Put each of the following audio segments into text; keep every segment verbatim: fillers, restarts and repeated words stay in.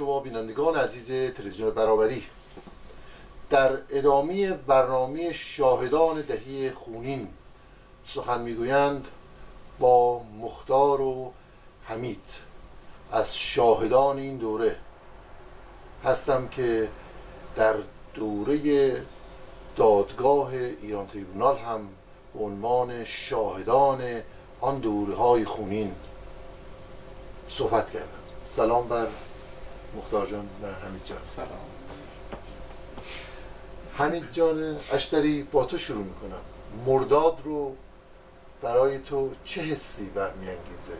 شما بینندگان عزیز تلویزیون برابری، در ادامه برنامه شاهدان دهی خونین سخن میگویند با مختار و حمید از شاهدان این دوره هستم که در دوره دادگاه ایران تریبونال هم به عنوان شاهدان آن دوره های خونین صحبت کردم. سلام بر مختار جان و حمید جان. سلام. حمید جان اشتری، با تو شروع میکنم. مرداد رو برای تو چه حسی برمیانگیزه؟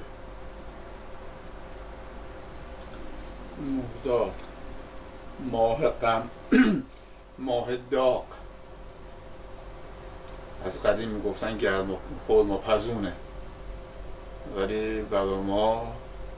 مرداد ماه غم، ماه داغ. از قدیم میگفتن گرم و خرم و پزونه، ولی برای ما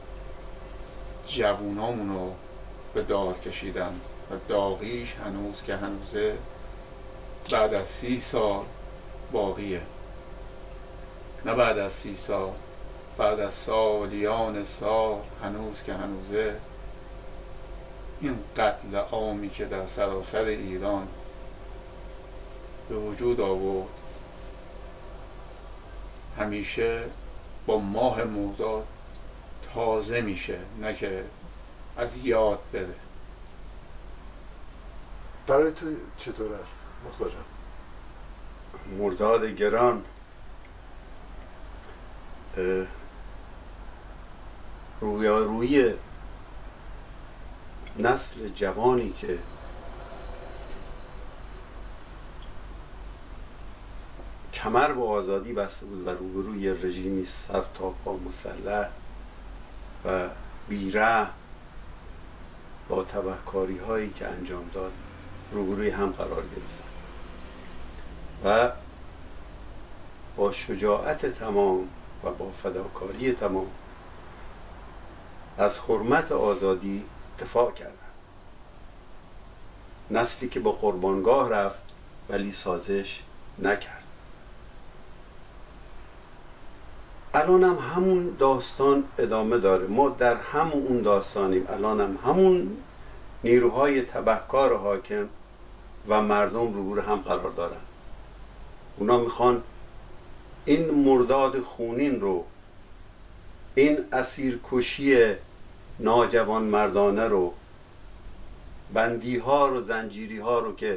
جوونامونو به داد کشیدن و داغیش هنوز که هنوزه بعد از سی سال باقیه. نه بعد از سی سال، بعد از سالیان سال هنوز که هنوزه این قتل عامی که در سراسر ایران به وجود آورد همیشه با ماه مرداد تازه میشه، نه که از یاد بره. برای تو چطور است مختار جان؟ مرداد گران رویارویی نسل جوانی که کمر به آزادی بسته بود و روبروی رژیمی سر تا پا مسلح و بیره با تبهکاری هایی که انجام داد روبروی هم قرار گرفت و با شجاعت تمام و با فداکاری تمام از حرمت آزادی دفاع کردند. نسلی که با قربانگاه رفت ولی سازش نکرد. الان هم همون داستان ادامه داره. ما در همون اون داستانیم. الان هم همون نیروهای تبهکار حاکم و مردم روبرو هم قرار دارن. اونا میخوان این مرداد خونین رو، این اسیرکشی ناجوان مردانه رو، بندی ها رو، زنجیری ها رو که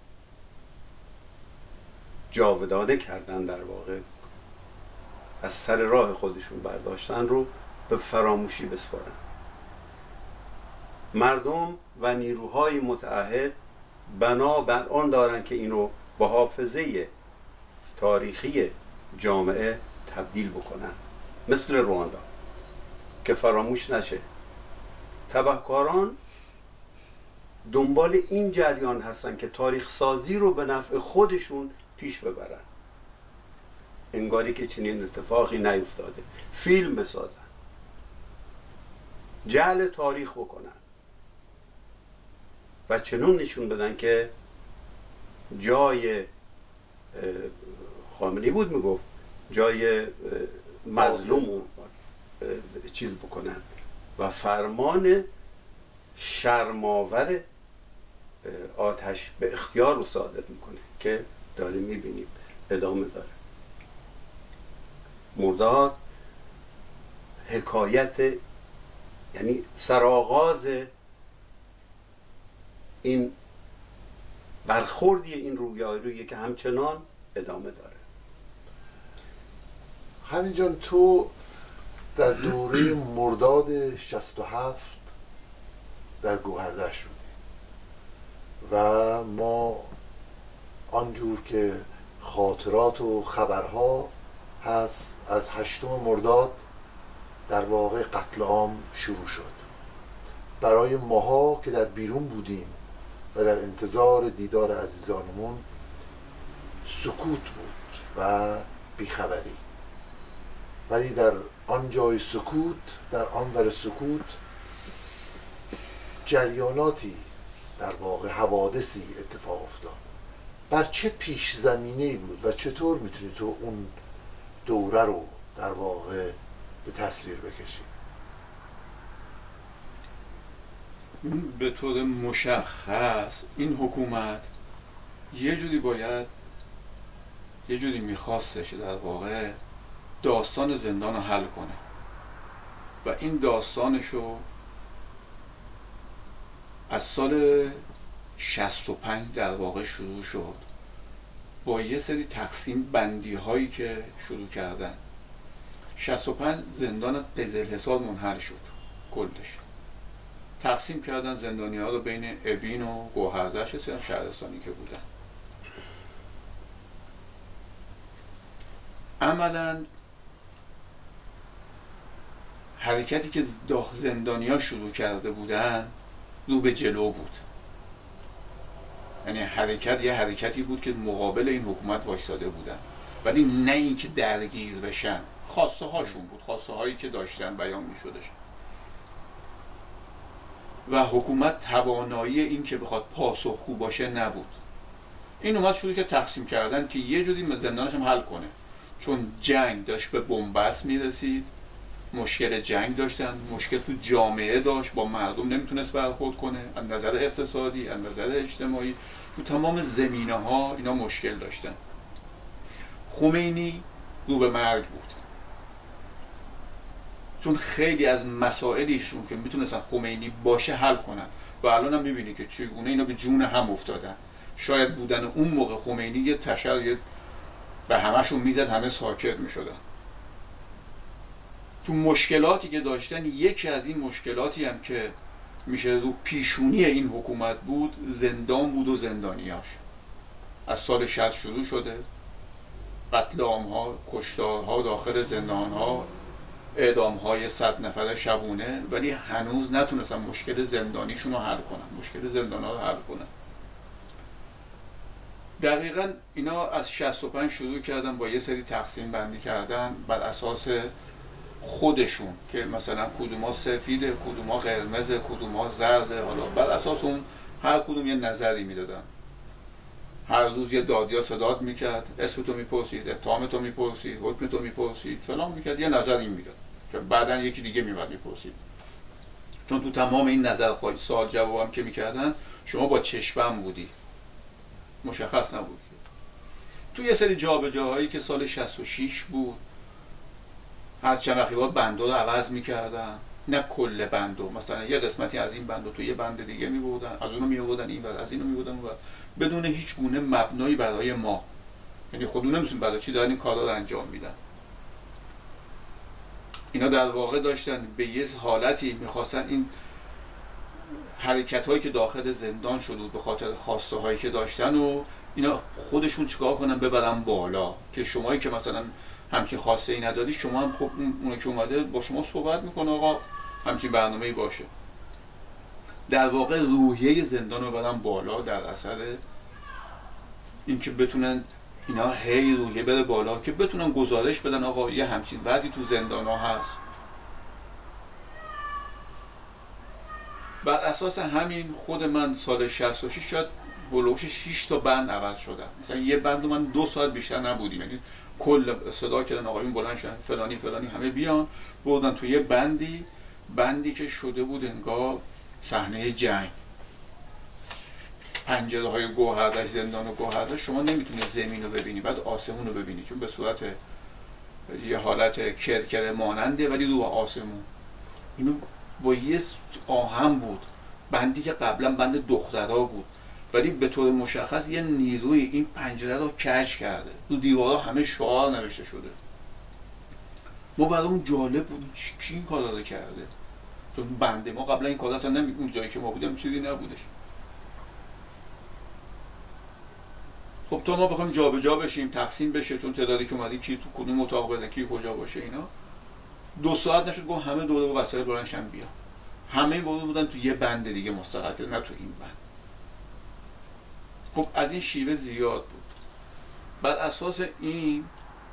جاودانه کردن، در واقع از سر راه خودشون برداشتن، رو به فراموشی بسپارن. مردم و نیروهای متعهد بنا بر آن دارن که اینو با حافظه تاریخی جامعه تبدیل بکنن، مثل رواندا که فراموش نشه. تبهکاران دنبال این جریان هستن که تاریخ سازی رو به نفع خودشون پیش ببرن، انگاری که چنین اتفاقی نیفتاده. فیلم بسازن، جعل تاریخ بکنن و چنون نشون بدن که جای خامنه‌ای بود میگفت جای مظلوم رو چیز بکنن و فرمان شرماور آتش به اختیار رو صادر میکنه که داریم میبینیم ادامه داره. مرداد حکایت، یعنی سرآغاز این برخوردی این رویارویی که همچنان ادامه داره. همین جان، تو در دوره مرداد شصت و هفت در گوهردشت بودی و ما آنجور که خاطرات و خبرها هست از هشتم مرداد در واقع قتل عام شروع شد. برای ماها که در بیرون بودیم و در انتظار دیدار عزیزانمون سکوت بود و بیخبری، ولی در آن جای سکوت، در آن ور سکوت، جریاناتی در واقع حوادثی اتفاق افتاد. بر چه پیش زمینه‌ای بود و چطور میتونی تو اون دوره رو در واقع به تصویر بکشی؟ به طور مشخص این حکومت یه جوری باید یه جوری میخواستش در واقع داستان زندان رو حل کنه و این داستانشو از سال شصت و پنج در واقع شروع شد با یه سری تقسیم بندی هایی که شروع کردن. شصت و پنج زندان قزلحصار منحل شد کلش، تقسیم کردن زندانی ها رو بین اوین و گوهردش شهرستانی که بودن. عملا حرکتی که زندانی ها شروع کرده بودن رو به جلو بود، یعنی حرکت یه حرکتی بود که مقابل این حکومت وایساده بودن، ولی نه اینکه درگیر بشن. خواسته هاشون بود، خواسته هایی که داشتن بیان می شدش و حکومت توانایی این که بخواد پاسخگو باشه نبود. این اومد شروع که تقسیم کردن که یه جوری زندانش هم حل کنه، چون جنگ داشت به بنبست میرسید، مشکل جنگ داشتن، مشکل تو جامعه داشت، با مردم نمیتونست برخورد کنه، از نظر اقتصادی، از نظر اجتماعی، تو تمام زمینه ها اینا مشکل داشتن. خمینی رو به مرگ بود، چون خیلی از مسائلیشون که میتونستن خمینی باشه حل کنن و الان هم میبینی که چگونه اینا به جون هم افتادن. شاید بودن اون موقع خمینی یه تشر یه به همشون میزد، همه ساکت میشدن. تو مشکلاتی که داشتن، یکی از این مشکلاتی هم که میشه رو پیشونی این حکومت بود، زندان بود و زندانیاش. از سال شصت شروع شده، قتل عام‌ها، کشتارها داخل زندان‌ها، اعدام‌های صد نفره شبونه، ولی هنوز نتونستن مشکل زندانیشون رو حل کنن، مشکل زندان‌ها رو حل کنن. دقیقاً اینا از شصت و پنج شروع کردن با یه سری تقسیم بندی کردن بر اساس خودشون که مثلا کدوما سفیده، کدوما قرمزه، کدوما زرده، حالا بر اساس اون هر کدوم یه نظری میدادن. هر روز یه دادیا صدات میکرد، اسمتو میپرسید، اتهامتو میپرسید، حکمتو میپرسید، فلان میکرد، یه نظری میداد که بعداً یکی دیگه میومد میپرسید. چون تو تمام این نظر خواهی سوال جوابم که میکردن شما با چشمم بودی، مشخص نبود. تو یه سری جابجاهایی که سال شصت و شش بود، هر چند وقتی با بندو رو عوض میکردن، نه کل بندو، مثلا یه قسمتی از این بندو تو یه بند دیگه میبردن، از اونو میبردن این ور، از اینو میبردن اون ور، بدون هیچ گونه مبنایی برای ما. یعنی خودمون نمی‌دونیم برای چی دارن این کارا رو انجام میدن. اینا در واقع داشتن به یه حالتی میخواستن این حرکت هایی که داخل زندان شده به خاطر خواسته هایی که داشتن و اینا خودشون چیکار کنن ببرن بالا، که شمایی که مثلا همچین خواسته ای نداری، شما هم خب اون که اومده با شما صحبت میکنه آقا همچین برنامه‌ای باشه. در واقع روحیه زندان رو ببرن بالا در اثر اینکه بتونن اینا هی روحیه بره بالا که بتونن گزارش بدن آقا یه همچین وضعی تو زندان ها هست. بر اساس همین خود من سال شصت و شش شاید بلوش شش تا بند عوض شدم. مثلا یه بند من دو ساعت بیشتر نبودیم، یعنی کل صدا کردن آقایون بلند شدن فلانی فلانی همه بیان، بردن تو یه بندی بندی که شده بود انگار صحنه جنگ. پنجره های گوهردش، زندان و گوهردش، شما نمیتونی زمین رو ببینی، بعد آسمون رو ببینی، چون به صورت یه حالت کرکر ماننده ولی رو آسمون. اینو با یه آهن بود، بندی که قبلا بند دخترها بود ولی به طور مشخص یه نیروی این پنجره رو کج کرده. رو دیوارها همه شعار نوشته شده. ما برامون جالب بود کی این کارا رو کرده، چون بنده ما قبلا این کارا اصلا نمی اون جایی که ما بودیم چیزی نبودش. خب تا ما بخوایم جابجا بشیم، تقسیم بشه، چون تعدادی که اومدی کی تو کدوم اتاق بده، کی کجا باشه، اینا دو ساعت نشد گفت همه دوره و وسایل بلندشن بیا. همه برده بودن تو یه بند دیگه مستقل، نه تو این بند. خب از این شیوه زیاد بود. بر اساس این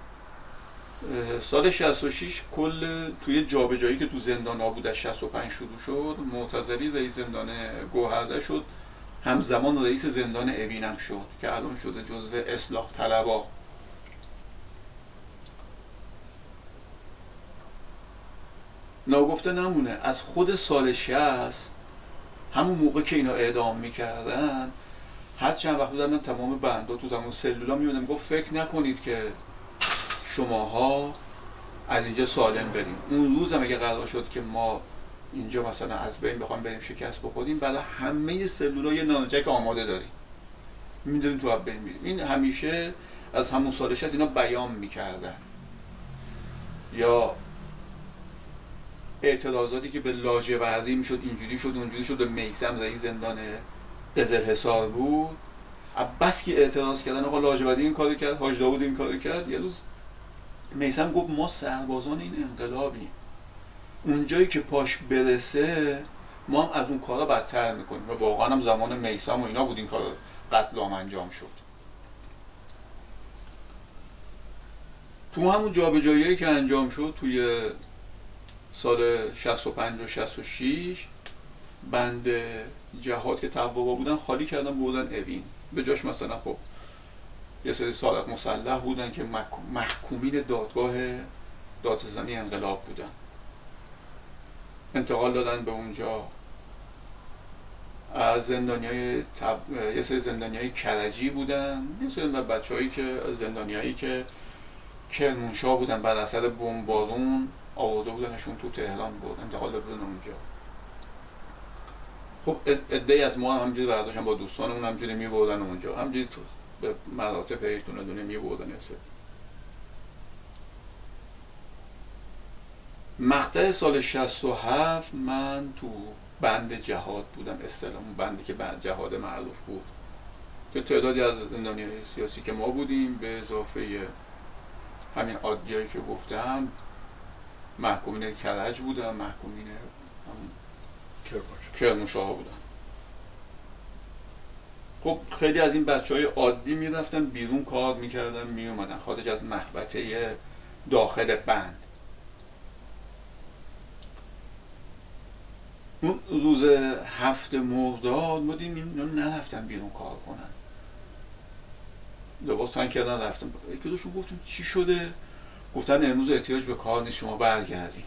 سال شصت و شش کل توی جابجایی که تو زندان ها بود از شصت و پنج شروع شد، معتزلی رئیس زندان گوهرده شد، همزمان رئیس زندان اوین هم شد که الان شده جزو اصلاح طلبا. ناگفته نمونه از خود سال شصت همون موقع که اینا اعدام میکردن هر چند وقت بودن من تمام بندا تو زمان سلولا میونم گفت فکر نکنید که شماها از اینجا سالم بریم. اون روز هم اگه قرار شد که ما اینجا مثلا از بین بخوایم بریم شکست بخوریم، برای همه سلولا یه نانجک آماده داریم، میدونیم تو از بین میریم. این همیشه از همون سال شصت اینا بیان میکردن. یا اعتراضاتی که به لاجوردی میشد، اینجوری شد اونجوری شد، به میثم رئیس زندان قزلحصار بود، بس که اعتراض کردن آقا لاجوردی این کارو کرد، حاج داوود این کارو کرد، یه روز میثم گفت ما سربازان این انقلابیم، اونجایی که پاش برسه ما هم از اون کارا بدتر میکنیم. و واقعا هم زمان میثم و اینا بود این کار قتل عام انجام شد. تو همون جابجاییایی که انجام شد توی سال شصت و پنج و شصت و شش، بند جهاد که تبوابا بودن خالی کردن بردن اوین. به جاش مثلا خب یه سری سالک مسلح بودن که محکومین دادگاه دادستانی انقلاب بودن، انتقال دادن به اونجا. از زندانیای تب... یه سری زندانیای کرجی بودن، یه سری بچه‌هایی که زندانیایی که کرمانشاه بودن، بعد اثر بمبارون آورده بودنشون تو تهران بود، انتقال داده بودن اونجا. خب عده‌ای از ما هم همینجوری برداشتن با دوستانمون همینجوری می‌بردن اونجا، همینجوری تو به مراتب هی دونه دونه می‌بردن. اسه مقطع سال شصت و هفت من تو بند جهاد بودم، اصطلاحاً بندی که بعد جهاد معروف بود، که تعدادی از زندانیای سیاسی که ما بودیم به اضافه همین عادیایی که گفتم، محکومین کرج بودن، محکومین کرمانشاه بودن. خب خیلی از این بچهای عادی میرفتن بیرون کار میکردن میومدن خارج از محوطه داخل بند. اون روز هفت مرداد ما دیدیم اینا نرفتن بیرون کار کنن، لباس تن کردن رفتن. یکی دوشون گفتیم چی شده؟ گفتن امروز احتیاج به کار نیست، شما برگردین.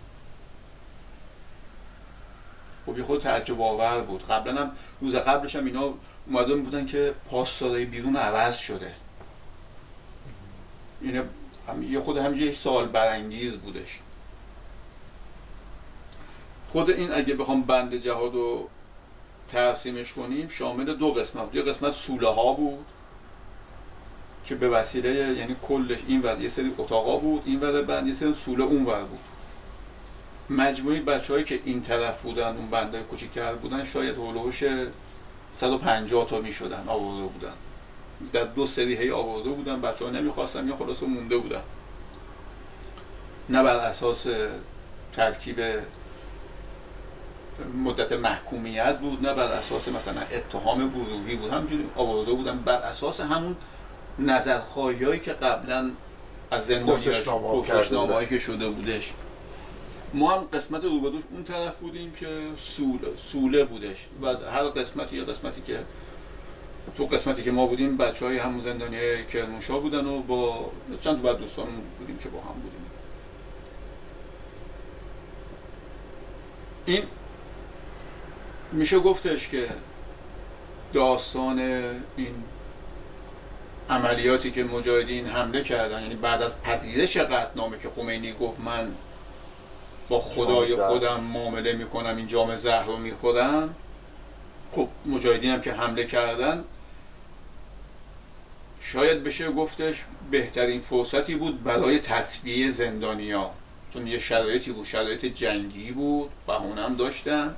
خب یه خود تعجب آور بود. قبلا هم روز قبلش هم اینا اومده بودن که پاسدارای بیرون عوض شده. اینه هم یه خود همینجوری یک سوال برانگیز بودش. خود این اگه بخوام بند جهاد رو تقسیمش کنیم شامل دو قسمت بود. یه قسمت سوله ها بود که به وسیله یعنی کلش این ور یه سری اتاقا بود، این ور بند یه سری سوله اون ور بود. مجموعی بچه‌هایی که این طرف بودن، اون بنده کوچیک‌تر بودن، شاید هولوش صد و پنجاه تا میشدن، آورده بودن. در دو سری هی آورده بودن، بچه‌ها نمیخواستن یا خلاص مونده بودن. نه بر اساس ترکیب مدت محکومیت بود، نه بر اساس مثلا اتهام گروهی بود، همینجوری آورده بودن بر اساس همون نظرخواهیایی که قبلا از زندانی‌ها که شده بودش. ما هم قسمت روبروش اون طرف بودیم که سوله, سوله بودش و هر قسمتی یا قسمتی که تو قسمتی که ما بودیم بچه های همون زندانیای کرمانشاه بودن و با چند تا بعد دوستانمون بودیم که با هم بودیم. این میشه گفتش که داستان این عملیاتی که مجاهدین حمله کردن، یعنی بعد از پذیرش قطعنامه که خمینی گفت من با خدای خودم معامله میکنم، این جام زهر رو میخورم، خب مجاهدین هم که حمله کردن شاید بشه گفتش بهترین فرصتی بود برای تصفیه زندانیا، چون یه شرایطی بود، شرایط جنگی بود، بهونه هم داشتن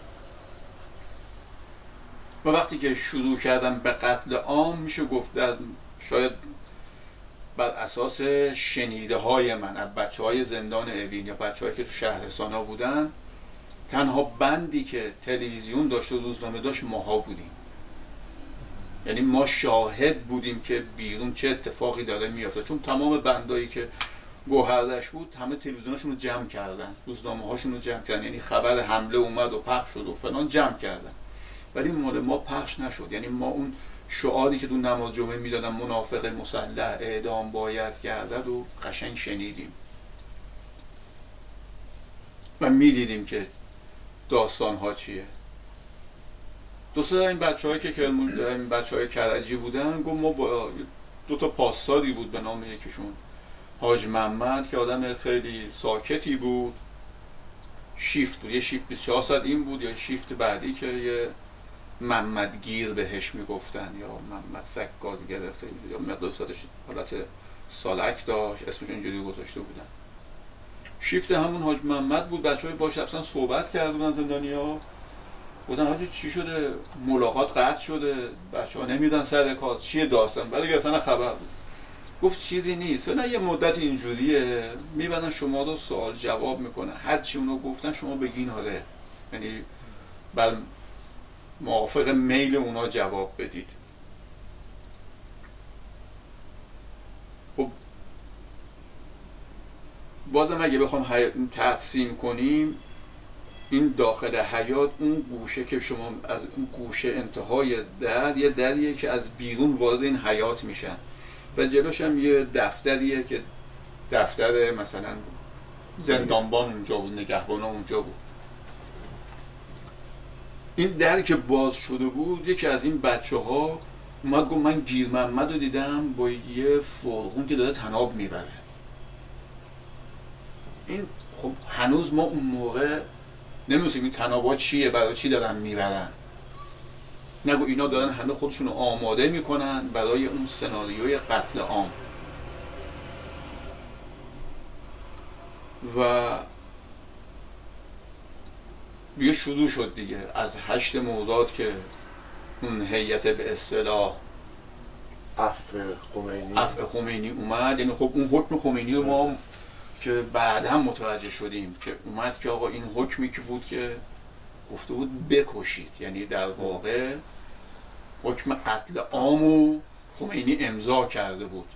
و وقتی که شروع کردن به قتل عام میشه گفت شاید بر اساس شنیده های من از بچه های زندان اوین یا بچه هایی که تو شهرستان ها بودن، تنها بندی که تلویزیون داشت و روزنامه داشت ماها بودیم. یعنی ما شاهد بودیم که بیرون چه اتفاقی داره میافته، چون تمام بندایی که گوهردش بود همه تلویزیوناشون رو جمع کردن، روزنامه هاشون رو جمع کردن، یعنی خبر حمله اومد و پخش شد و فلان جمع کردن، ولی مال ما پخش نشد. یعنی ما اون شعاری که تو نماز جمعه میدادن منافق مسلح اعدام باید گردد و قشنگ شنیدیم و میدیدیم که داستان ها چیه. دو سه این بچه‌هایی که کلمون این بچه‌های کرجی بودن، گفت ما با دو تا پاسداری بود به نام یکیشون حاج محمد که آدم خیلی ساکتی بود، شیفت بود، یه شیفت بیست و چهار ساعت این بود، یا شیفت بعدی که یه محمد گیر بهش میگفتن یا محمد سگ گاز گرفته یا مقدار ساعتش حالت سالک داشت، اسمش اینجوری گذاشته بودن. شیفت همون حاج محمد بود. بچه‌های باش رفتن صحبت کردن زندانی‌ها، بودن حاجی چی شده؟ ملاقات قطع شده، بچه‌ها نمیدن سر کار، چیه داستان؟ بعد گفتن خبر بود. گفت چیزی نیست، نه یه مدت اینجوریه، میبندن شما رو سوال جواب میکنه، هر چی اونو گفتن شما بگین آره، یعنی بل موافق میل اونا جواب بدید. خب بازم اگه بخوام تقسیم کنیم، این داخل حیاط اون گوشه که شما از اون گوشه انتهای در یه دریه که از بیرون وارد این حیاط میشن و جلوش هم یه دفتریه که دفتر مثلا زندانبان اونجا بود، نگهبان اونجا بود. این در که باز شده بود، یکی از این بچه ها اومد گفت من گیر محمد رو دیدم با یه فرغون که داره طناب میبره. این خب هنوز ما اون موقع نمیدونیم این طنابا چیه، برای چی دارن میبرن. نگو اینا دارن همه خودشونو آماده میکنن برای اون سناریوی قتل عام. و دیگه شروع شد دیگه از هشت مرداد که اون هیئت به اصطلاح عفو خمینی عفو خمینی اومد. یعنی خب اون حکم خمینی رو ما که بعد هم متوجه شدیم که اومد که آقا این حکمی که بود که گفته بود بکشید، یعنی در واقع حکم قتل عامو خمینی امضا کرده بود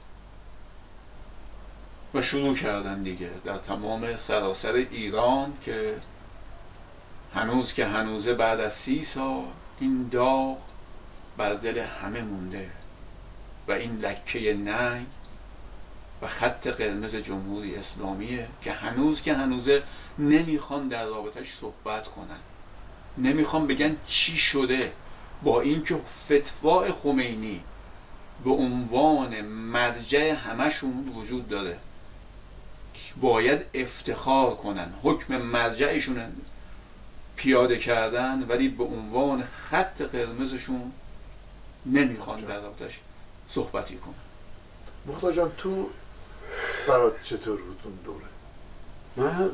و شروع کردن دیگه در تمام سراسر ایران که هنوز که هنوزه بعد از سی سال این داغ بر دل همه مونده و این لکه ننگ و خط قرمز جمهوری اسلامیه که هنوز که هنوزه نمیخوان در رابطش صحبت کنن، نمیخوان بگن چی شده، با اینکه فتوا خمینی به عنوان مرجع همشون وجود داره، باید افتخار کنن، حکم مرجعشون پیاده کردن، ولی به عنوان خط قرمزشون نمیخوان در رابطش صحبتی کنن. مختار جان تو برات چطور بود اون دوره؟ من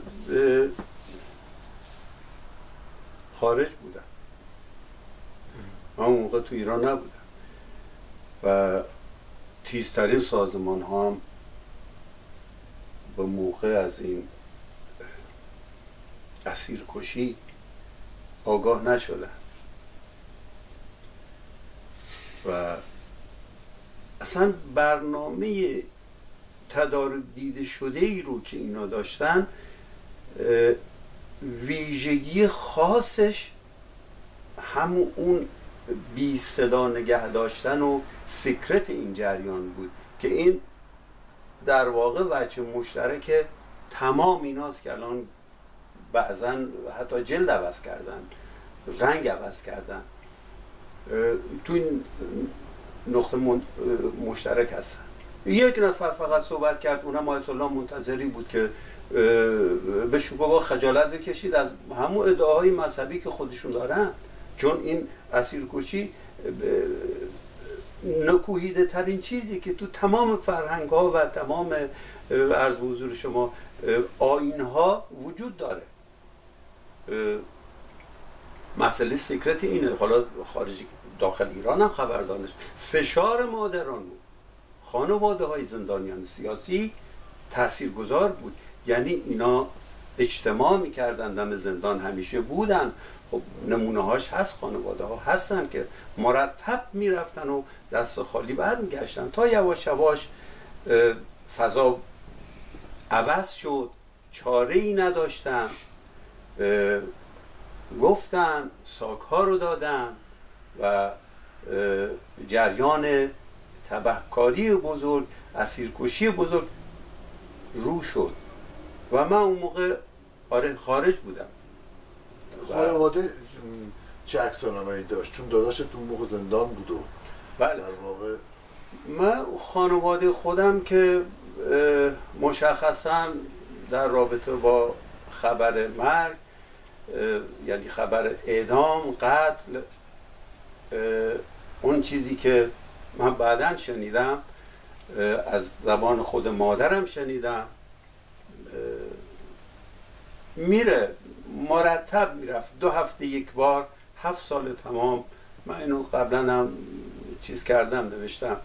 خارج بودم، من اون موقع تو ایران نبودم و تیزترین سازمان ها هم به موقع از این اسیرکشی آگاه نشدن و اصلا برنامه تدارک دیده شده ای رو که اینا داشتن ویژگی خاصش همون اون بی صدا نگه داشتن و سکرت این جریان بود که این در واقع وجه مشترک تمام ایناست که الان بعضا حتی جلد عوض کردن، رنگ عوض کردن، تو این نقطه مشترک هستن. یک نفر فقط صحبت کرد، اونم آیت الله منتظری بود که به شکوه خجالت بکشید از همون ادعاهای مذهبی که خودشون دارن، چون این اسیرکشی نکوهیده ترین چیزی که تو تمام فرهنگ ها و تمام عرض به حضور شما آیین ها وجود داره. مسئله سکرت اینه، حالا خارج داخل ایران هم خبر دانش فشار مادران بود، خانواده های زندانیان سیاسی تاثیرگذار بود، یعنی اینا اجتماع میکردن دم زندان، همیشه بودن. خب نمونه هاش هست، خانواده ها هستن که مرتب میرفتن و دست خالی برمیگشتن تا یواش یواش فضا عوض شد، چاره ای نداشتن، گفتن ساک ها رو دادن و جریان تبهکاری بزرگ، اسیرکشی بزرگ رو شد و من اون موقع آره خارج بودم. خانواده چه عکس‌العملی داشت؟ چون داداشت اون موقع زندان بود و بله. در واقع من خانواده خودم که مشخصا در رابطه با خبر مرگ، یعنی خبر اعدام، قتل، اون چیزی که من بعداً شنیدم از زبان خود مادرم شنیدم، میره مرتب میرفت دو هفته یک بار، هفت سال تمام. من اینو قبلا هم چیز کردم، نوشتم،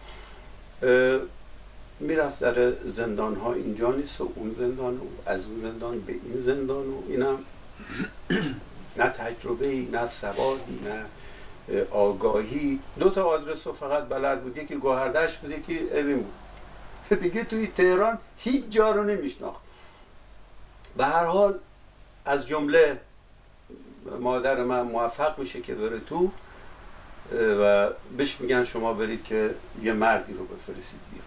میرفت در زندان ها، اینجا نیست و اون زندان و از اون زندان به این زندان و اینم نه تجربه ای، نه سوادی، نه آگاهی. دو تا آدرس رو فقط بلد بود، یکی گوهردشت بود، یکی اوین بود، دیگه توی تهران هیچ جا رو نمیشناخت. به هر حال از جمله مادر من موفق میشه که بره تو و بهش میگن شما برید که یه مردی رو بفرستید بیا.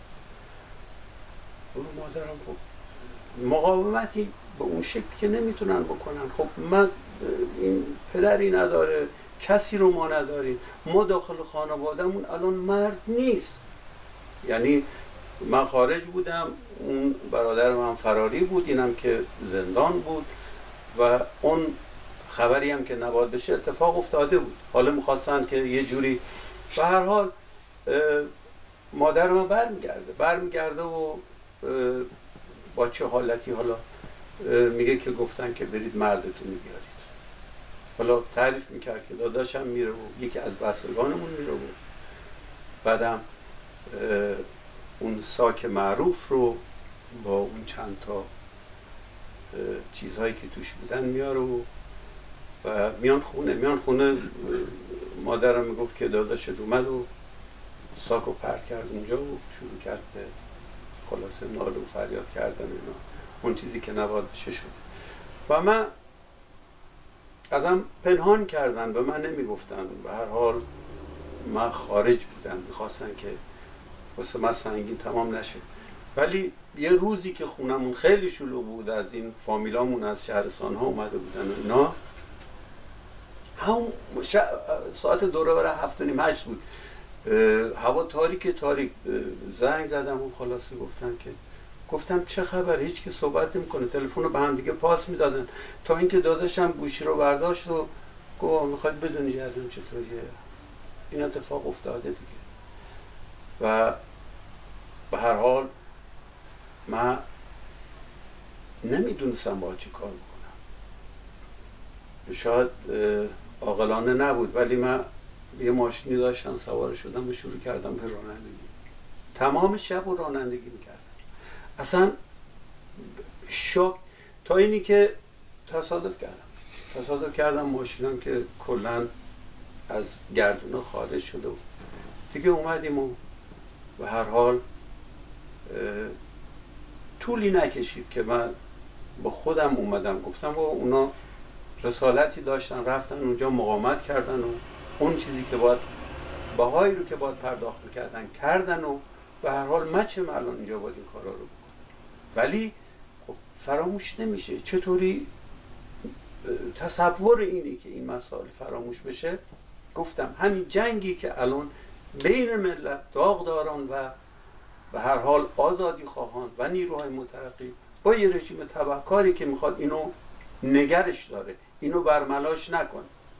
اون مادرم خب مقاومتی به اون شکل که نمیتونن بکنن. خب من این پدری نداره، کسی رو ما نداریم، ما داخل خانوادهمون الان مرد نیست. یعنی من خارج بودم، اون برادر من فراری بود، اینم که زندان بود و اون خبری هم که نباید بشه اتفاق افتاده بود. حالا میخواستن که یه جوری، به هر حال مادر من برمیگرده برمیگرده و با چه حالتی حالا میگه که گفتن که برید مردتون بیارید. حالا تعریف میکرد که داداشم میره و یکی از بستگانمون میره و بعدم اون ساک معروف رو با اون چند تا چیزهایی که توش بودن میاره و و میان خونه میان خونه مادرم میگفت که داداشت اومد و ساکو پرت کرد اونجا و شروع کرد به خلاصه ناله و فریاد کردن اینا، اون چیزی که نباید بشه شد. و من ازم پنهان کردن، به من نمیگفتن. به هر حال من خارج بودم، میخواستن که واسه من سنگین تمام نشه. ولی یه روزی که خونمون خیلی شلوغ بود، از این فامیلامون از شهرستان ها اومده بودن و اینا، هم ش... ساعت دوره برای هفت و نیم هشت بود، هوا تاریک تاریک. زنگ زدم و خلاصه گفتن که گفتم چه خبر؟ هیچ که صحبت نمیکنه. تلفن رو به هم دیگه پاس میدادن تا اینکه داداشم گوشی رو برداشت و گفت میخواد بدونی جریان چطوریه. این اتفاق افتاده دیگه. و به هر حال من نمیدونستم با چی کار بکنم. شاید عاقلانه نبود، ولی من یه ماشینی داشتم، سوار شدم و شروع کردم به رانندگی. تمام شب و رانندگی میکردم. اصلا شوک تا اینی که تصادف کردم تصادف کردم ماشینم که کلا از گردونه خارج شده و دیگه اومدیم و به هر حال طولی نکشید که من با خودم اومدم گفتم با اونا رسالتی داشتن، رفتن اونجا مقاومت کردن و اون چیزی که باید بهایی رو که باید پرداخت میکردن کردن و به هر حال من چه الان اینجا باید این کارا رو بکنم. ولی خب فراموش نمیشه. چطوری تصور اینی که این مسائل فراموش بشه؟ گفتم همین جنگی که الان بین ملت داغداران و به هر حال آزادی خواهان و نیروهای مترقی با یه رژیم تبهکاری که میخواد اینو نگرش داره، اینو برملاش نکنه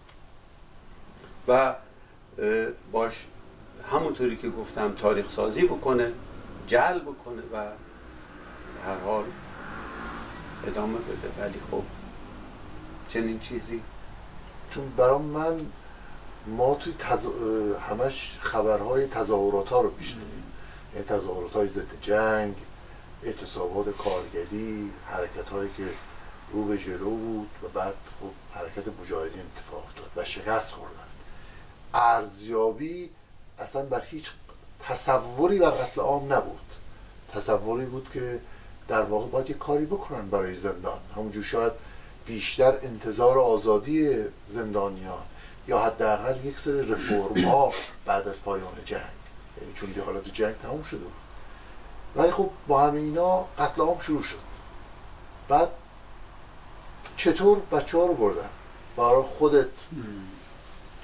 و باش همونطوری که گفتم تاریخ سازی بکنه، جعل بکنه و هر حال ادامه بده. ولی خب چنین چیزی، چون برام من ما توی تز... همش خبرهای تظاهرات ها رو میشنیدیم، یعنی تظاهرات های ضد جنگ، اعتصابات کارگری، حرکت هایی که رو به جلو بود و بعد خب حرکت مجاهدین اتفاق افتاد و شکست خوردن. ارزیابی اصلا بر هیچ تصوری بر قتل عام نبود. تصوری بود که در واقع باید یک کاری بکنن برای زندان، همونجور شاید بیشتر انتظار آزادی زندانیان یا حداقل یک سری رفرم ها بعد از پایان جنگ، یعنی چون دیگه حالت جنگ تموم شده بود. ولی خب با همه اینا قتل عام شروع شد. بعد چطور بچه ها رو بردن؟ برای خودت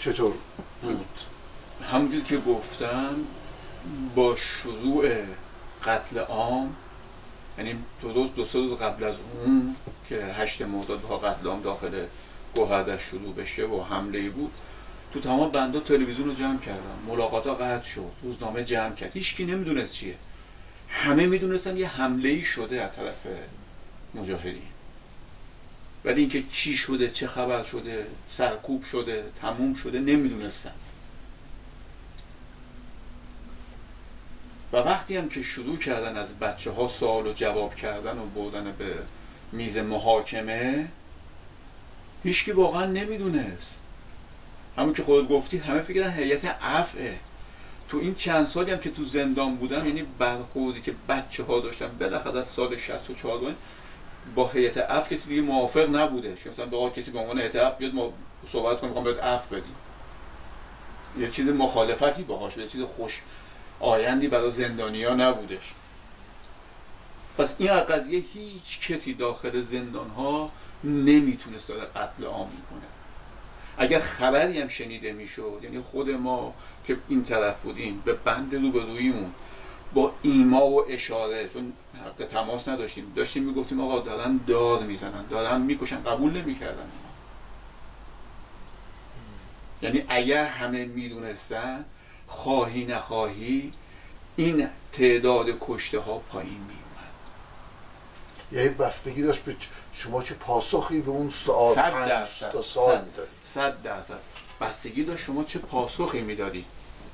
چطور بود؟ همونجور که گفتم با شروع قتل عام، یعنی دو روز دو سه روز قبل از اون که هشت مرداد با قتل عام داخل گوهردشت شروع بشه و حمله بود، تو تمام بندا تلویزیون رو جمع کردن، ملاقات ها قطع شد، روزنامه جمع کرد، هیچ کی نمیدونست چیه. همه میدونستن یه حمله ای شده از طرف مجاهدین، ولی اینکه چی شده، چه خبر شده، سرکوب شده، تموم شده، نمیدونستن. و وقتی هم که شروع کردن از بچه ها سوال و جواب کردن و بردن به میز محاکمه، هیچکی واقعا نمیدونست. همون که خودت گفتی، همه فکر کردن هیئت عفوه. تو این چند سالی هم که تو زندان بودم، یعنی برخوردی که بچه ها داشتن بالاخره از سال شصت و چهار با هیئت عفو کسی دیگه موافق نبوده. مثلا به کسی به عنوان هیئت عفو بیاد ما صحبت کنیم میخوام بهت عفو بدیم، یه چیز مخالفتی باهاش، یه چیز خوش آیندی برای زندانیا نبودش. پس این قضیه هیچ کسی داخل زندان ها نمیتونست داره قتل عام میکنه. اگر خبری هم شنیده میشد، یعنی خود ما که این طرف بودیم به بند روبرویمون با ایما و اشاره، چون حق تماس نداشتیم، داشتیم میگفتیم آقا دارن دار میزنن، دارن میکشن، قبول نمیکردن. یعنی اگر همه میدونستن، خواهی نخواهی این تعداد کشته ها پایین میومد. یعنی بستگی داشت به شما چه پاسخی به اون سوال پنج تا سال میدادید. صد درصد بستگی داشت شما چه پاسخی میدادید.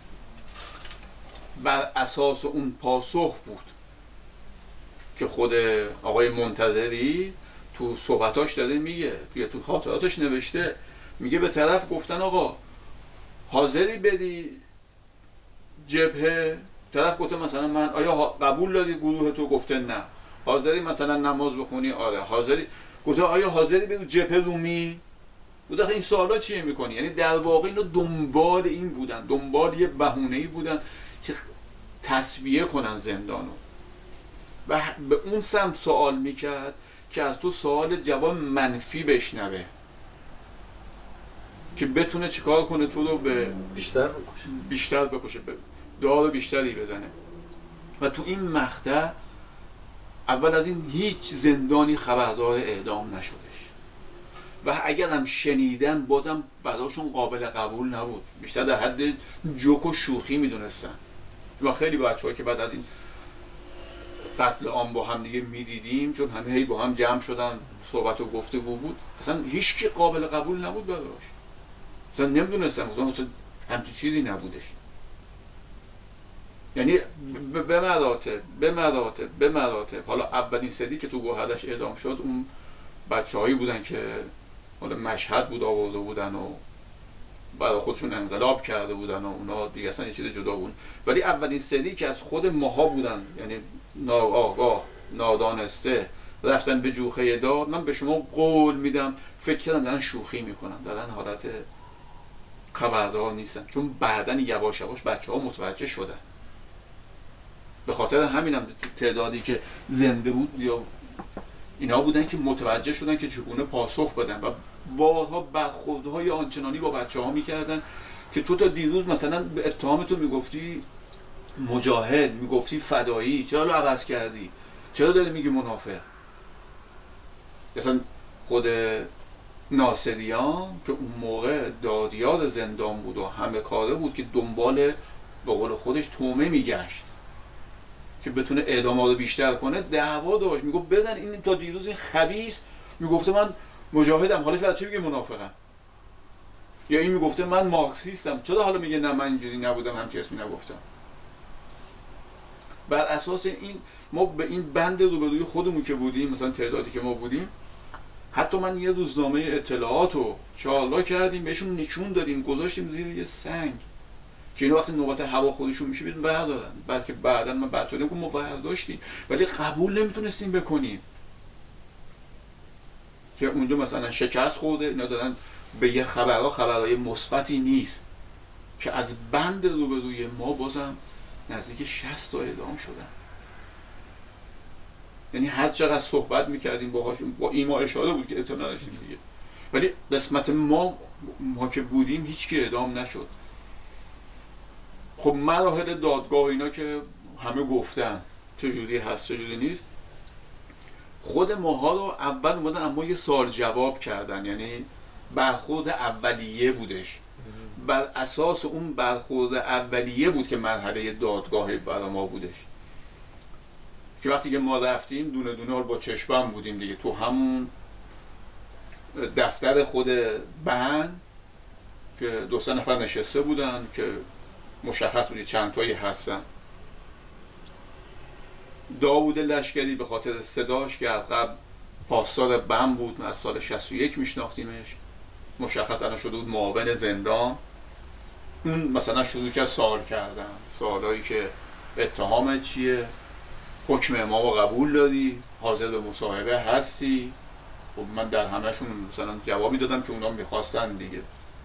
بر اساس اون پاسخ بود که خود آقای منتظری تو صحبتاش داره میگه، توی تو خاطراتش نوشته، میگه به طرف گفتن آقا حاضری بدی جبهه؟ طرف گفته مثلا من آیا قبول داری گروه تو؟ گفته نه. حاضری مثلا نماز بخونی؟ آره. حاضری؟ گفته آیا حاضری بدی جبهه رومی؟ گفته این سوالا چیه میکنی؟ یعنی در واقع اینا دنبال این بودن، دنبال یه بهونه‌ای بودن که تسویه کنن زندانو و به اون سمت سوال میکرد که از تو سوال جواب منفی بشنوه که بتونه چیکار کنه تو رو به بیشتر بکشه، بیشتر بکشه، به دار بیشتری بزنه. و تو این مقطع اول از این هیچ زندانی خبردار اعدام نشدش و اگر هم شنیدن بازم براشون قابل قبول نبود، بیشتر در حد جوک و شوخی میدونستن. و خیلی بچه‌ها که بعد از این قتل عام با هم دیگه میدیدیم، چون همه هی با هم جمع شدن صحبت و گفتگو بود، اصلا هیچ کی قابل قبول نبود براش، اصلا نمیدونستن، اصلا همچین چیزی نبودش. یعنی به مراتب به مراتب به مراتب حالا اولین سری که تو گوهردشت اعدام شد، اون بچه‌هایی بودن که حالا مشهد بود آورده بودن و برای خودشون انقلاب کرده بودن و اونا دیگه اصلا یه چیز جدا بود. ولی اولین سری که از خود ماها بودن، یعنی ناآگاه نادانسته رفتن به جوخه دار، من به شما قول میدم فکر کردم دارن شوخی میکنن، دارن حالت خبردار نیستن، چون بعدن یواش یواش بچه ها متوجه شدن. به خاطر همینم تعدادی که زنده بود یا اینا بودن که متوجه شدن که چگونه پاسخ بدن و بارها برخوردهای آنچنانی با بچه ها میکردن که تو تا دیروز مثلا به اتهام تو میگفتی مجاهد، میگفتی فدایی، چرا رو عوض کردی؟ چرا داری میگی منافق؟ مثلا خود ناصریان که اون موقع دادیار زندان بود و همه کاره بود که دنبال به قول خودش تومه میگشت که بتونه اعدامات رو بیشتر کنه، دعوا داشت، میگفت بزن این تا دیروز این خبیث میگفته من مجاهدم، حالش بعد چه میگه منافقم؟ یا این میگفته من مارکسیستم، چرا حالا میگه نه من اینجوری نبودم، همچین اسمی نگفتم؟ بر اساس این ما به این بند روبروی خودمون که بودیم، مثلا تعدادی که ما بودیم، حتی من یه روزنامه اطلاعات رو چالا کردیم، بهشون نشون دادیم، گذاشتیم زیر یه سنگ که اینو وقتی نوبت هوا خودشون میشه بیدون بردارن، بلکه بعدا من بچه هایی که ما برداشتیم ولی قبول نمیتونستیم بکنیم که اونجا مثلا شکست خورده، اینا دارن به یه خبرها خبرهای مثبتی نیست که از بند روبروی ما بازم نزدیک شصت تا اعدام شدن. یعنی هر چقدر صحبت میکردیم باهاشون، با ایما اشاره بود که اطلاع نداشتیم دیگه، ولی قسمت ما ما که بودیم هیچ که اعدام نشد. خب مراحل دادگاه اینا که همه گفتن چجوری هست چجوری نیست، خود ماها رو اول اومدن اما یه سوال جواب کردن، یعنی برخورد اولیه بودش. بر اساس اون برخورد اولیه بود که مرحله دادگاه برای ما بودش، که وقتی که ما رفتیم دونه دونه ها با چشمم بودیم دیگه تو همون دفتر خود بند که دو سه نفر نشسته بودن که مشخص بودی چند تایی هستن. داوود لشکری به خاطر صداش که از قبل پاسدار بند بود، از سال شصت و یک میشناختیمش، مشخص الان شده بود معاون زندان. اون مثلا شروع کرد سوال کردن، سوالایی که اتهامت چیه، حکم امام رو قبول داری، حاضر به مصاحبه هستی. خب من در همهشون مثلا جوابی دادم که اونا میخواستن دیگه.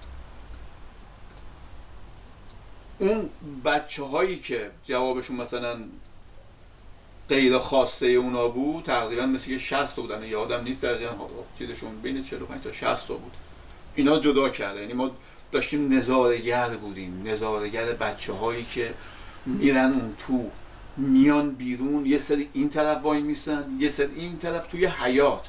اون بچه هایی که جوابشون مثلا غیر خواسته اونا بود تقریبا مثل که شصت تا بودن، یادم نیست در جن چیزشون بین چهل و پنج تا شصت تا بود. اینا جدا کرده، یعنی ما داشتیم نظاره‌گر بودیم، نظاره‌گر بچه هایی که میرن اون تو میان بیرون، یه سری این طرف وای میسن یه سری این طرف توی حیاط.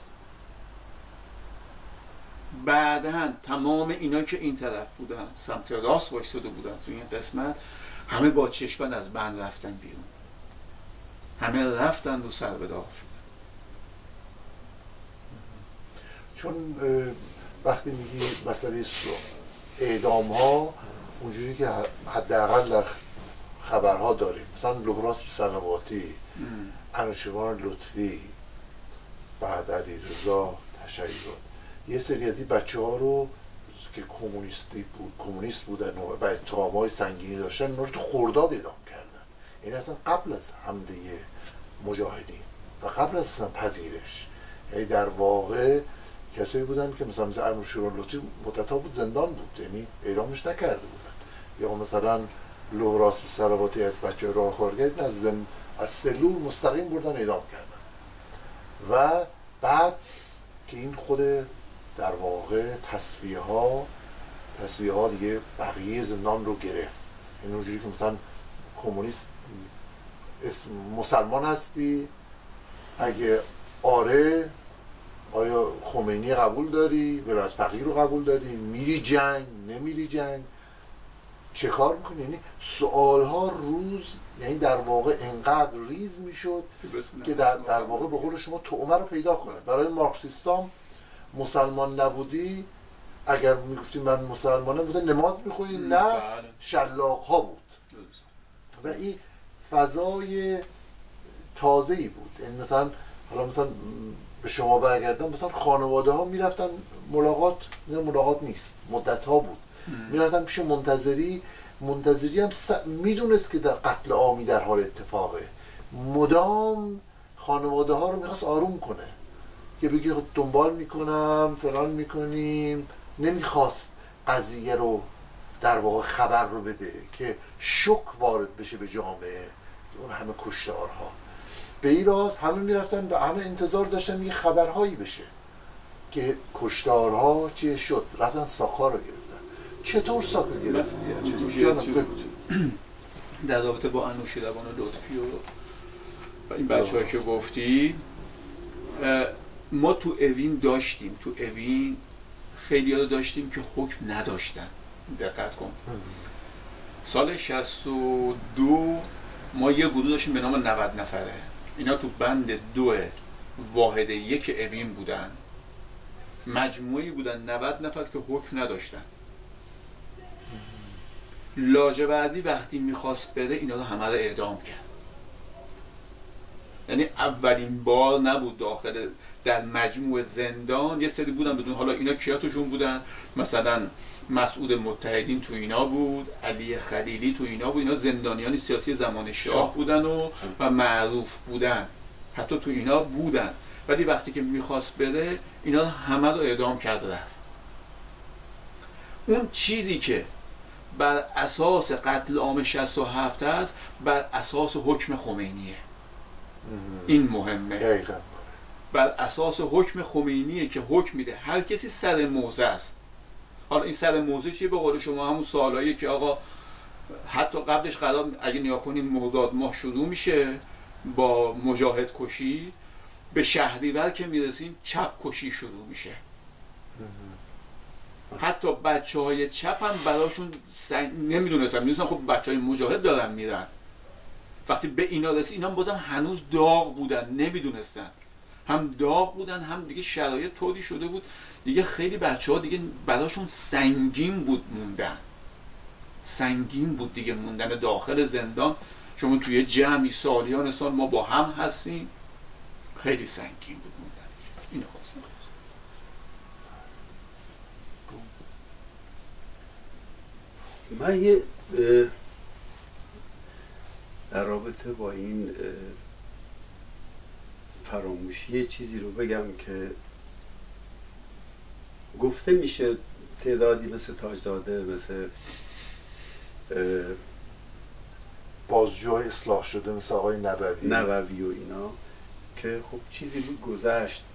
بعدن تمام اینا که این طرف بودن سمت راست وایساده بودن توی این قسمت، همه با چشمن از بند رفتن بیرون، همه رفتن و سر به داغ شدن. چون وقتی میگی مسئله اعدام ها اونجوری که حداقل در خبرها داریم، مثلا لهراس سلواتی، انوشیروان لطفی، بعد علیرضا تشیع، یه سری از این بچه ها رو که کمونیستی بود کمونیست بودن و اتهام‌های سنگینی داشتن، اونا رو تو خرداد اعدام کردن. یعنی اصلا قبل از حمله مجاهدین و قبل از اصلا پذیرش، یعنی در واقع کسایی بودن که مثلا مثل انوشیروان لطفی مدت‌ها بود زندان بود، یعنی اعدامش نکرده بودن. یا مثلا لهراس سلواتی از بچه راهکارگر از زم... از سلول مستقیم بردن اعدام کردن. و بعد که این خود در واقع تصفیه ها تصفیه ها دیگه بقیه زندان رو گرفت. این اونجوری که مثلا کمونیست اسم مسلمان هستی، اگه آره آیا خمینی قبول داری، ولایت فقیه رو قبول داری، میری جنگ نمیری جنگ، چه کار میکنی؟ یعنی سوال ها روز، یعنی در واقع انقدر ریز میشد که در, در واقع به قول شما طعمه رو پیدا کنه. برای مارکسیستام مسلمان نبودی، اگر میگفتیم من مسلمانم بوده نماز میخونی، نه شلاق ها بود. و این فضای تازه‌ای بود. یعنی مثلا حالا مثلا به شما برگردم، مثلا خانواده ها میرفتن ملاقات، نه ملاقات نیست، مدت ها بود میرفتن پیش منتظری. منتظری هم س... میدونست که در قتل عامی در حال اتفاقه، مدام خانواده ها رو میخواست آروم کنه که بگی دنبال میکنم فلان میکنیم، نمیخواست قضیه رو در واقع خبر رو بده که شوک وارد بشه به جامعه، اون همه کشتارها. به این راز همه میرفتن و همه انتظار داشتن یه خبرهایی بشه که کشتارها چیه شد، رفتن ساکا رو گرفتن. چطور ساکا گرفتن؟ در رابطه با انوشیروان لطفی و این بچه هایی که گفتی، ما تو اوین داشتیم، تو اوین خیلی ها داشتیم که حکم نداشتن. دقت کن، سال شصت و دو ما یه گروه داشتیم به نام نود نفره. اینا تو بند دو واحد یک اوین بودن، مجموعی بودن نود نفر که حکم نداشتن. لاجوردی وقتی میخواست بره اینا رو همه رو اعدام کرد. یعنی اولین بار نبود داخل در مجموع زندان یه سری بودن بدون، حالا اینا کیاتشون بودن، مثلا مسعود متحدین تو اینا بود، علی خلیلی تو اینا بود، اینا زندانیان سیاسی زمان شاه بودن و, و معروف بودن، حتی تو اینا بودن. ولی وقتی که میخواست بره اینا همه رو اعدام کرد رفت. اون چیزی که بر اساس قتل عام شصت و هفت است بر اساس حکم خمینیه. این مهمه. دقیقا. بر اساس حکم خمینیه که حکم میده هر کسی سر موزه است. حالا این سر موزه چیه؟ به قول شما همون سوالاییه که آقا حتی قبلش قرار اگه نیا کنیم مرداد ماه شروع میشه با مجاهد کشی، به شهریور که میرسیم چپ کشی شروع میشه. حتی بچه های چپ هم براشون سنگ... نمیدونستن میدونستن خب بچه های مجاهد دارن میرن. وقتی به اینا رسید اینا بازم هنوز داغ بودن، نمیدونستن، هم داغ بودن هم دیگه شرایط طوری شده بود دیگه خیلی بچه ها دیگه براشون سنگین بود موندن، سنگین بود دیگه موندن داخل زندان. شما توی جمعی سالیان سال ما با هم هستیم، خیلی سنگین بود موندن. اینو خواستم. من یه در رابطه با این فراموشی یه چیزی رو بگم که گفته میشه تعدادی مثل تاجزاده، مثل بازجوهای اصلاح شده مثل آقای نبوی نبوی و اینا که خب چیزی بود گذشت،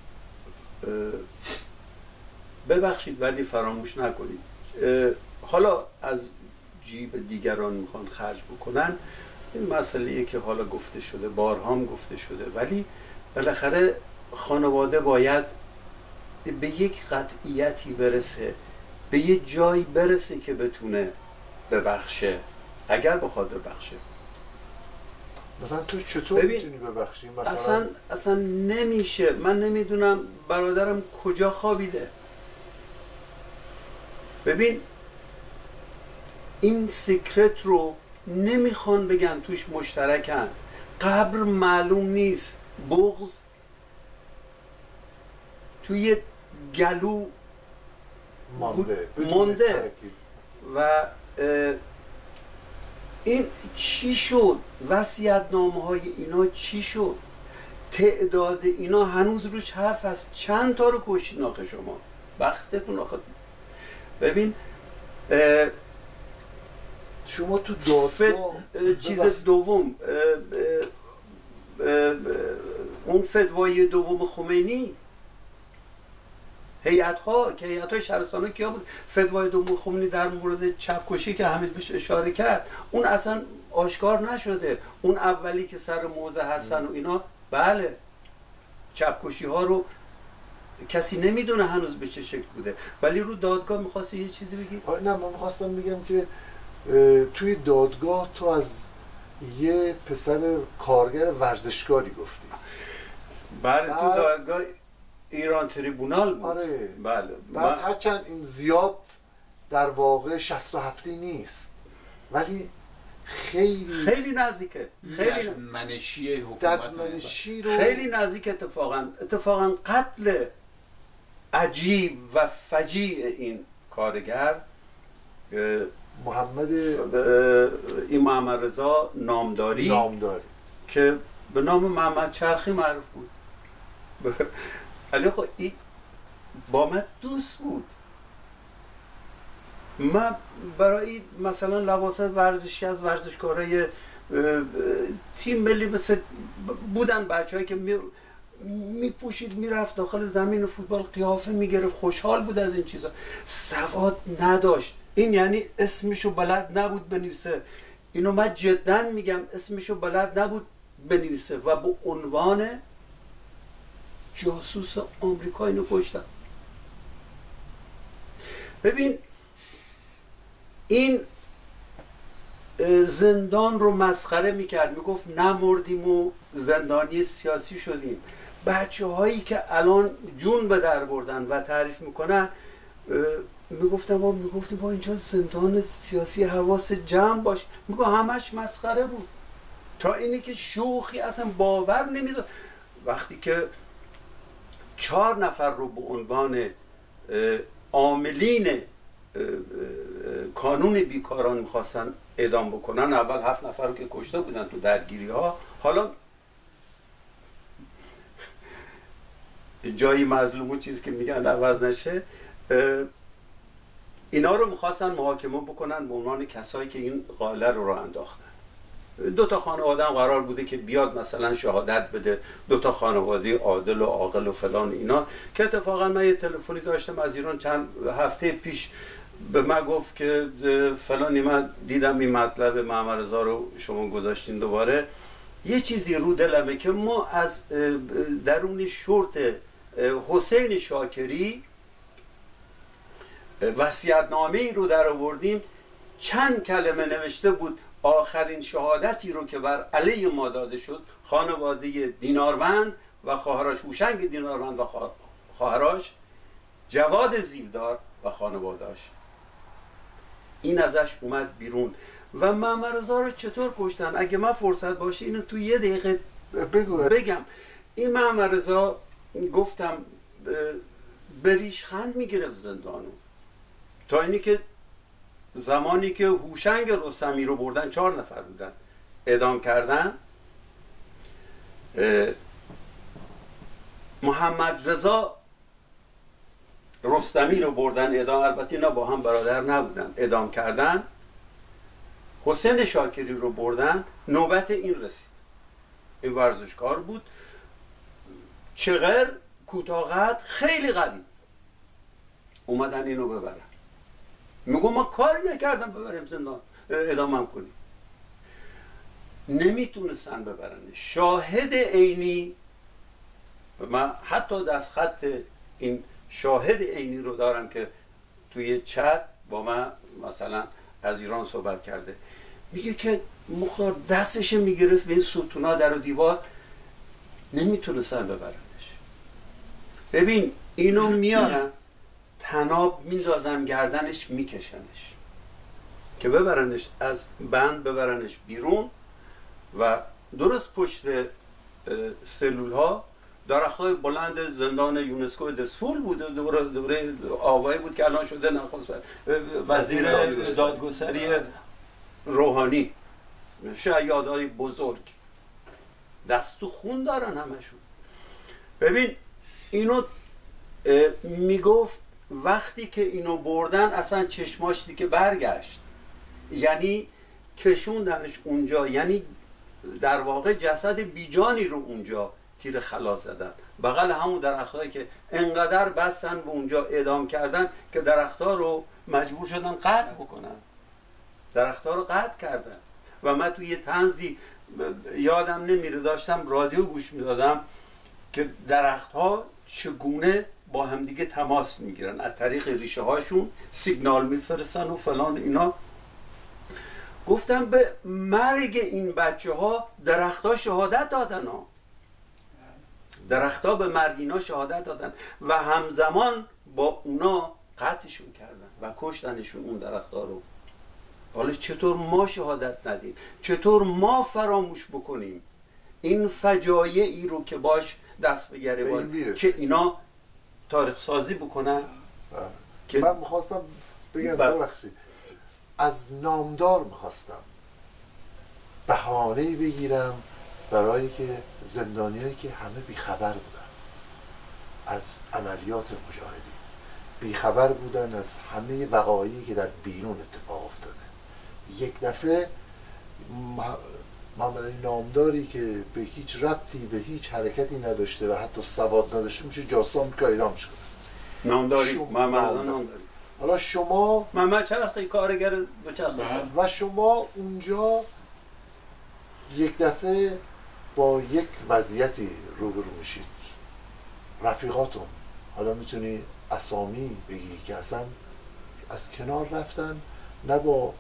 ببخشید ولی فراموش نکنید. حالا از جیب دیگران میخوان خرج بکنن، این مسئله‌ایه که حالا گفته شده، بارها هم گفته شده، ولی بالاخره خانواده باید به یک قطعیتی برسه، به یه جایی برسه که بتونه ببخشه، اگر بخواد ببخشه. مثلا تو چطور میتونی ببخشی؟ مثلا اصلا اصلا نمیشه. من نمیدونم برادرم کجا خوابیده. ببین این سیکرت رو نمیخوان بگن توش مشترکن، قبر معلوم نیست، بغض توی گلو مانده, مانده. و این چی شد؟ وصیت‌نامه های اینا چی شد؟ تعداد اینا هنوز روش حرف هست. چند تا رو کشید ناخه شما؟ وقتتون آخه. ببین شما تو دادگاه چیز دوم اون فتوای دوم خمینی، هیئت ها که هیئت های شهرستانه کیا بود؟ فتوای دوم خمینی در مورد چپکشی که حمید بهش اشاره کرد، اون اصلا آشکار نشده. اون اولی که سر موزه هستن و اینا، بله چپکشی ها رو کسی نمیدونه هنوز به چه شکل بوده، ولی رو دادگاه میخواستی یه چیزی بگی؟ نه من میخواستم بگم که توی دادگاه تو از یه پسر کارگر ورزشکاری گفتی. بله تو دادگاه ایران تریبونال بود. آره بله. بعد هرچند این زیاد در واقع شصت و هفتی نیست ولی خیلی خیلی نزدیکه، خیلی منشی حکومت منشی رو خیلی نزدیک. اتفاقا اتفاقا قتل عجیب و فجیع این کارگر محمد این محمد رضا نامداری نامداری که به نام محمد چرخی معروف بود، ولی خب این با من دوست بود. من برای مثلا لباس ورزشی از ورزشکارای تیم ملی مثل بودن بچه‌هایی که می میپوشید میرفت داخل زمین فوتبال قیافه میگرفت، خوشحال بود از این چیزا. سواد نداشت. این یعنی اسمشو بلد نبود بنویسه. اینو من جدا میگم، اسمشو بلد نبود بنویسه و به عنوان جاسوس آمریکا اینو کشتن. ببین این زندان رو مسخره میکرد، میگفت نمردیم و زندانی سیاسی شدیم. بچه هایی که الان جون به در بردن و تعریف میکنن میگفتن ما میگفتیم با اینجا زندان سیاسی، حواس جمع باش. میگو همش مسخره بود، تا اینی که شوخی اصلا باور نمیداد. وقتی که چهار نفر رو به عنوان عاملین کانون بیکاران میخواستن اعدام بکنن، اول هفت نفر رو که کشته بودن تو درگیری ها، حالا جایی مظلوم و چیز که میگن عوض نشه، اینا رو میخواستن محاکمه بکنن به عنوان کسایی که این قاله رو راه انداختن. دو تا خانواده هم قرار بوده که بیاد مثلا شهادت بده، دو تا خانواده عادل و عاقل و فلان اینا، که اتفاقا من یه تلفنی داشتم از ایران چند هفته پیش به من گفت که فلانی من دیدم این مطلب محمد رضا رو شما گذاشتین دوباره، یه چیزی رو دلمه که ما از درون شورت حسین شاکری وصیت‌نامه ای رو در آوردیم، چند کلمه نوشته بود آخرین شهادتی رو که بر علیه ما داده شد خانواده دیناروند و خواهرش هوشنگ دیناروند و خواهرش جواد زیردار و خانواده‌اش. این ازش اومد بیرون. و محمد رضا رو چطور کشتن؟ اگه من فرصت باشه اینو تو یه دقیقه بگو بگم. این محمد رضا گفتم به ریشخند میگرفت زندانو، تا اینی که زمانی که هوشنگ رستمی رو بردن، چهار نفر بودن، اعدام کردن، محمد رضا رستمی رو بردن اعدام، البته اینا با هم برادر نبودن، اعدام کردن. حسین شاکری رو بردن، نوبت این رسید. این ورزشکار بود، چغر، کوتاه، خیلی قوی. اومدن اینو ببرن. میگو ما کاری نکردم ببریم زندان اعدامم کنیم. نمیتونستن ببرن. شاهد عینی، من حتی دست خط این شاهد عینی رو دارم که توی چت با من مثلا از ایران صحبت کرده، میگه که مختار دستش میگرفت به این ستونا در و دیوار، نمیتونستن ببرنش. ببین اینو میارن تناب میندازن گردنش، میکشنش که ببرنش از بند، ببرنش بیرون و درست پشت سلول ها درختای بلند زندان یونسکو دسفول بود، دوره دوره آوایی بود که الان شده نخست وزیر دادگستری روحانی، شیادای بزرگ، دست تو خون دارن همشون. ببین اینو میگفت وقتی که اینو بردن اصلا چشماش دیگه برگشت، یعنی کشوندنش اونجا، یعنی در واقع جسد بیجانی رو اونجا تیر خلاص زدن، بغل همون درختایی که انقدر بستن به اونجا اعدام کردن که درختها رو مجبور شدن قطع بکنن، درختها رو قطع کردن. و من توی یه طنزی یادم نمیره داشتم رادیو گوش میدادم که درختها چگونه با همدیگه تماس میگیرن، از طریق ریشه هاشون سیگنال میفرستن و فلان اینا. گفتم به مرگ این بچه ها درخت ها شهادت دادن ها. درخت ها به مرگ اینا شهادت دادن و همزمان با اونا قطعشون کردن و کشتنشون اون درخت ها رو. حالا چطور ما شهادت ندیم؟ چطور ما فراموش بکنیم این فجایعی رو که باش دست به گریبان که اینا تاریخ سازی بکنن؟ که من میخواستم بگم ببخشید، از نامدار میخواستم بهانه‌ای بگیرم برای که زندانیایی که همه بیخبر بودن از عملیات مجاهدین، بیخبر بودن از همه وقایعی که در بیرون اتفاق افتاده، یک دفعه محمد علی نامداری که به هیچ ربطی به هیچ حرکتی نداشته و حتی سواد نداشته میشه جاسام که اعدام شده. نامداری محمد نامداری. حالا شما محمد چند وقتی کارگر به چند و شما اونجا یک دفعه با یک وضعیتی روبرو میشید، رفیقاتون، حالا میتونی اسامی بگی که اصلا از کنار رفتن، نه با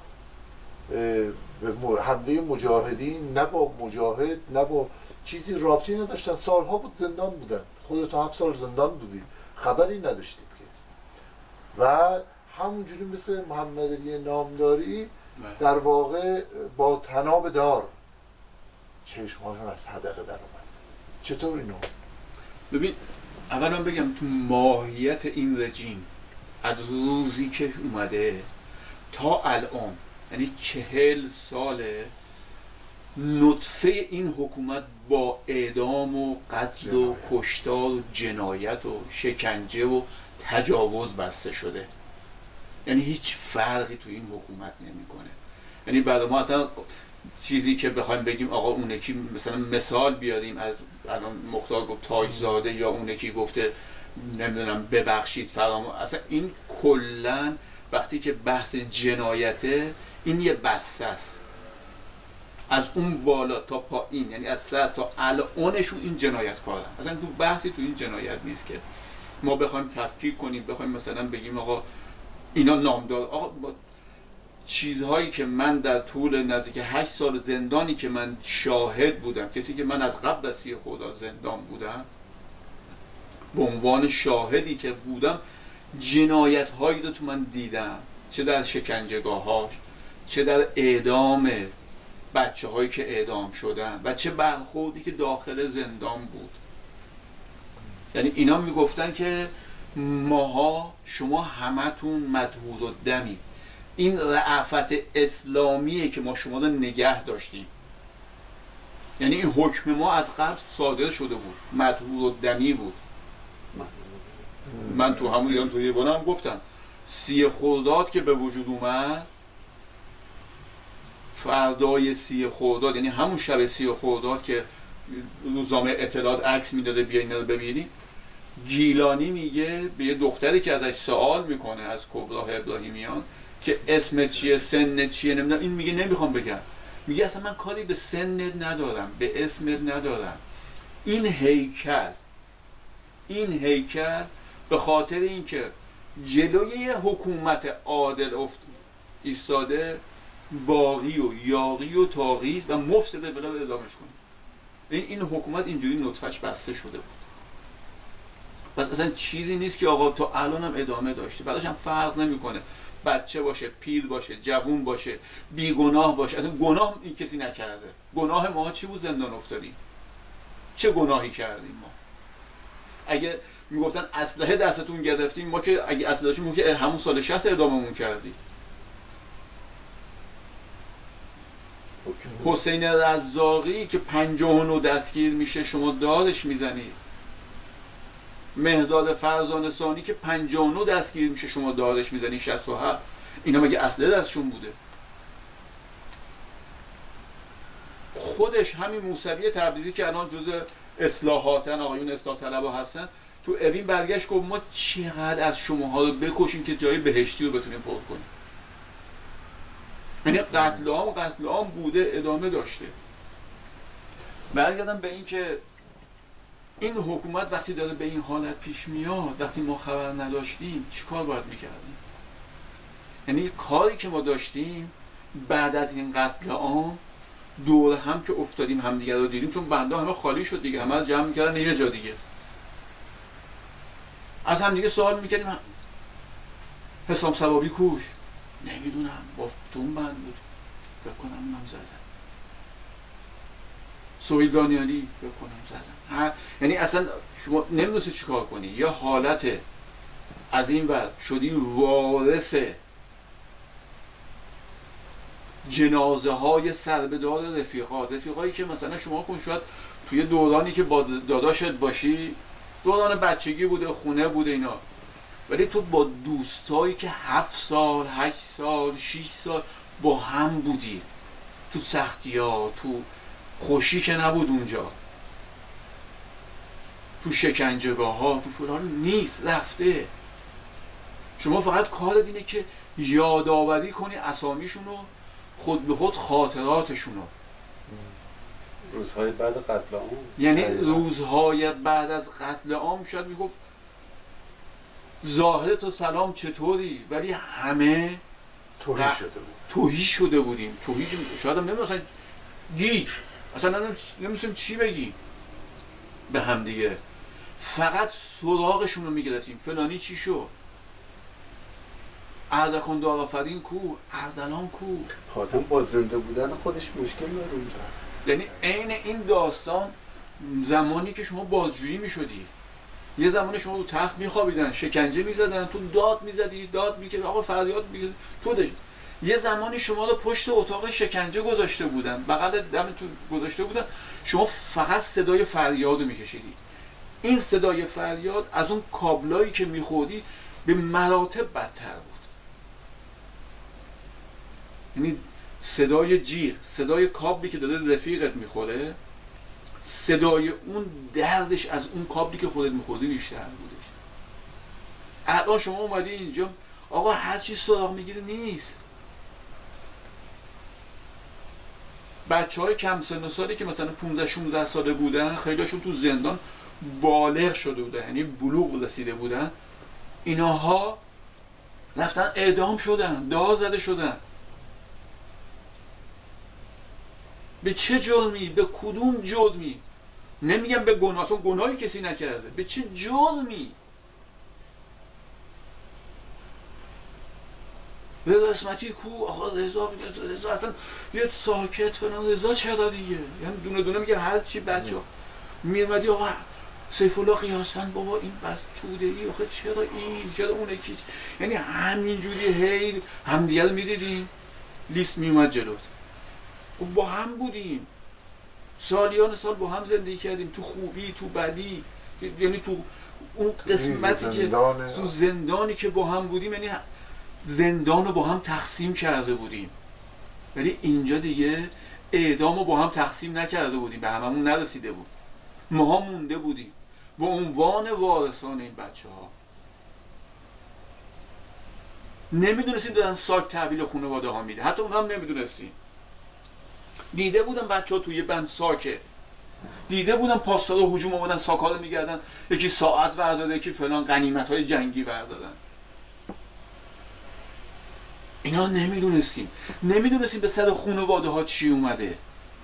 حمله مجاهدین، نه با مجاهد، نه با چیزی رابطی نداشتن، سالها بود زندان بودن، خودت هفت سال زندان بودی، خبری نداشتید که. و همونجوری مثل محمد علی نامداری در واقع با طناب دار چشماشون از حدقه در اومد. چطور اینو؟ ببین اولا بگم تو ماهیت این رژیم از روزی که اومده تا الان، یعنی چهل ساله، نطفه این حکومت با اعدام و قتل و کشتار و جنایت و شکنجه و تجاوز بسته شده. یعنی هیچ فرقی تو این حکومت نمیکنه. یعنی بعد ما اصلا چیزی که بخوایم بگیم آقا اون یکی مثلا مثال بیاریم از الان مختار گفت تاجزاده یا اون یکی گفته نمیدونم ببخشید فراموش، اصلا این کلا وقتی که بحث جنایته این یه بسته است از اون بالا تا پایین، یعنی از سر تا الانشون این جنایتکارن. اصلا تو بحثی تو این جنایت نیست که ما بخوایم تفکیک کنیم، بخوایم مثلا بگیم آقا اینا نامدار. آقا با چیزهایی که من در طول نزدیک هشت سال زندانی که من شاهد بودم، کسی که من از قبل از سی خرداد زندان بودم به عنوان شاهدی که بودم، جنایت هایی رو تو من دیدم، چه در شکنجهگاه هاش، چه در اعدام بچه هایی که اعدام شدن و چه برخوردی که داخل زندان بود. یعنی اینا میگفتن که ماها شما همتون مدهور و دمی، این رأفت اسلامیه که ما شما رو نگه داشتیم. یعنی این حکم ما از قبل صادر شده بود، مدهور و دمی بود. من تو همون ایران تو یه هم گفتم سی خرداد که به وجود اومد، فردای سی خرداد یعنی همون شب سی خرداد که روزنامه اطلاعات عکس میداده بیاین رو ببینید، گیلانی میگه به یه دختری که ازش سوال میکنه از کبرا ابراهیمیان که اسمت چیه، سنت چیه، نمیدونم، این میگه نمیخوام بگم، میگه اصلا من کاری به سنت ندارم، به اسمت ندارم. این هیکل این هیکل به خاطر اینکه جلوی یه حکومت عادل افت ایستاده، باقی و یاقی و تاقی و مفسده بلا ادامش کنه. این این حکومت اینجوری نطفش بسته شده بود. پس اصلا چیزی نیست که آقا تا الان هم ادامه داشته، بعدش هم فرق نمیکنه بچه باشه، پیر باشه، جوون باشه، بیگناه باشه. اصلا گناه این کسی نکرده. گناه ما چی بود؟ زندان افتادیم. چه گناهی کردیم ما؟ اگه میگفتن اسلحه دستتون گرفتیم، ما که اگه اسلحه‌شون بود که همون سال شصت اعداممون کردید. حسین رزاقی که پنجاه و نه دستگیر میشه شما دادش میزنید. مهداد فرزانه ثانی که پنجاه و نه دستگیر میشه شما دادش میزنید. شصت و هفت اینا مگه اسلحه دستشون بوده؟ خودش همین موسوی تبریزی که الان جزء اصلاحاتن، آقایون اصلاح طلبا هستن، تو اوین برگشت گفت ما چقدر از شماها رو بکشیم که جای بهشتی رو بتونیم پر کنیم. یعنی قتل عام قتل عام بوده، ادامه داشته. برگردم به این که این حکومت وقتی داره به این حالت پیش میاد، وقتی ما خبر نداشتیم چیکار باید میکردیم؟ یعنی کاری که ما داشتیم بعد از این قتل عام دور هم که افتادیم همدیگه رو دیدیم، چون بنده همه خالی شد دیگه، همه رو جمع میکردن یه جا دیگه، از همدیگه سوال میکردیم حسام ثوابی کوش، نمیدونم با تو اون بند بود فکر کنم اونم زدن، سهیل دانیالی فکر کنم زدن. یعنی اصلا شما نمیدونستی چیکار کنی. یا حالت از این ور شدی وارث جنازه های سربدار رفیقات، رفیقایی که مثلا شما کن شاید توی دورانی که با داداشت باشی، دوران بچگی بوده، خونه بوده اینا، ولی تو با دوستایی که هفت سال، هشت سال، شیش سال با هم بودی، تو سختی ها، تو خوشی که نبود اونجا، تو شکنجهگاه ها، تو فلان نیست، رفته. شما فقط کار اینه که یادآوری کنی اسامیشونو، خود به خود خاطراتشونو. روزهای بعد قتل عام، یعنی روزهای بعد از قتل عام شاید میگفت ظاهر تو سلام چطوری، ولی همه توهی شده بود، توهی شده بودیم. توهی شاید هم نمیدونستن گیج، اصلا نمیدونستیم چی بگیم به هم دیگه، فقط سراغشون رو میگرفتیم. فلانی چی شد؟ اردکان دارآفرین کو؟ اردلان کو؟ حاتم با زنده بودن خودش مشکل داره اونجا. یعنی عین این داستان زمانی که شما بازجویی میشدی، یه زمانی شما رو تخت میخوابیدن، شکنجه میزدن، تو داد میزدی، داد میکردی، آقا فریاد میکردی، تو داشت. یه زمانی شما رو پشت اتاق شکنجه گذاشته بودن، بغل دم تو گذاشته بودن، شما فقط صدای فریاد رو میکشیدی. این صدای فریاد از اون کابلایی که میخوردی به مراتب بدتر بود. یعنی صدای جیغ، صدای کابلی که داره رفیقت میخوره، صدای اون دردش از اون کابلی که خودت میخوردی بیشتر بودش. الان شما اومدی اینجا آقا هر چی سراغ میگیری نیست. بچه های کم سن و سالی که مثلا پانزده شانزده ساله بودن، خیلیشون تو زندان بالغ شده بودن، یعنی بلوغ رسیده بودن، ایناها رفتن اعدام شدن، دار زده شدن. به چه جرمی؟ به کدوم جرمی؟ نمیگم به گناه، اصلا گناهی کسی نکرده. به چه جرمی؟ رضا اسمتی کو؟ آقا رضا رضا اصلا یه ساکت فلان. رضا چرا دیگه؟ یعنی دونه دونه میگه هر چی بچه‌ها میرمدی آقا سیف الله قیاسفند بابا این بس توده ای آخه چرا این چرا اون یکی، یعنی همینجوری هی همدیگه رو میدیدیم لیست میومد جلوت. با هم بودیم سالیان سال، با هم زندگی کردیم تو خوبی تو بدی، یعنی تو اون قسمتی که تو زندانی که با هم بودیم، یعنی زندان رو با هم تقسیم کرده بودیم. ولی اینجا دیگه اعدام رو با هم تقسیم نکرده بودیم، به هممون نرسیده بود، ما مونده بودیم به عنوان وارثان این بچه ها. نمیدونستیم دارن ساک تحویل خانواده ها میده، حتی اون هم نمیدونستیم. دیده بودم بچه ها توی بند ساکه، دیده بودم پاسدارا هجوم آمدن ساکا رو میگردن، یکی ساعت برداره، یکی فلان غنیمت های جنگی بردارن. اینا نمیدونستیم، نمیدونستیم به سر خانواده ها چی اومده.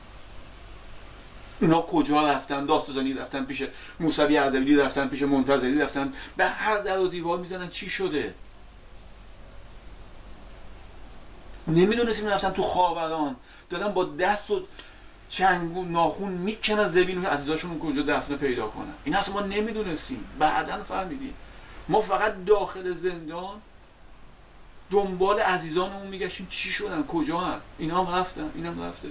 اینا کجا رفتن؟ داستانی رفتن پیش موسوی اردبیلی، رفتن پیش منتظری، رفتن به هر در و دیوار میزنن چی شده. نمیدونستیم رفتن تو خاوران دارن با دست و چنگ و ناخون میکنن زبین عزیزاشون کجا دفنه پیدا کنن. این اصلا ما نمیدونستیم، بعداً فهمیدیم. ما فقط داخل زندان دنبال عزیزانمون میگشتیم چی شدن، کجا هن، اینا هم رفتن، این هم رفتش.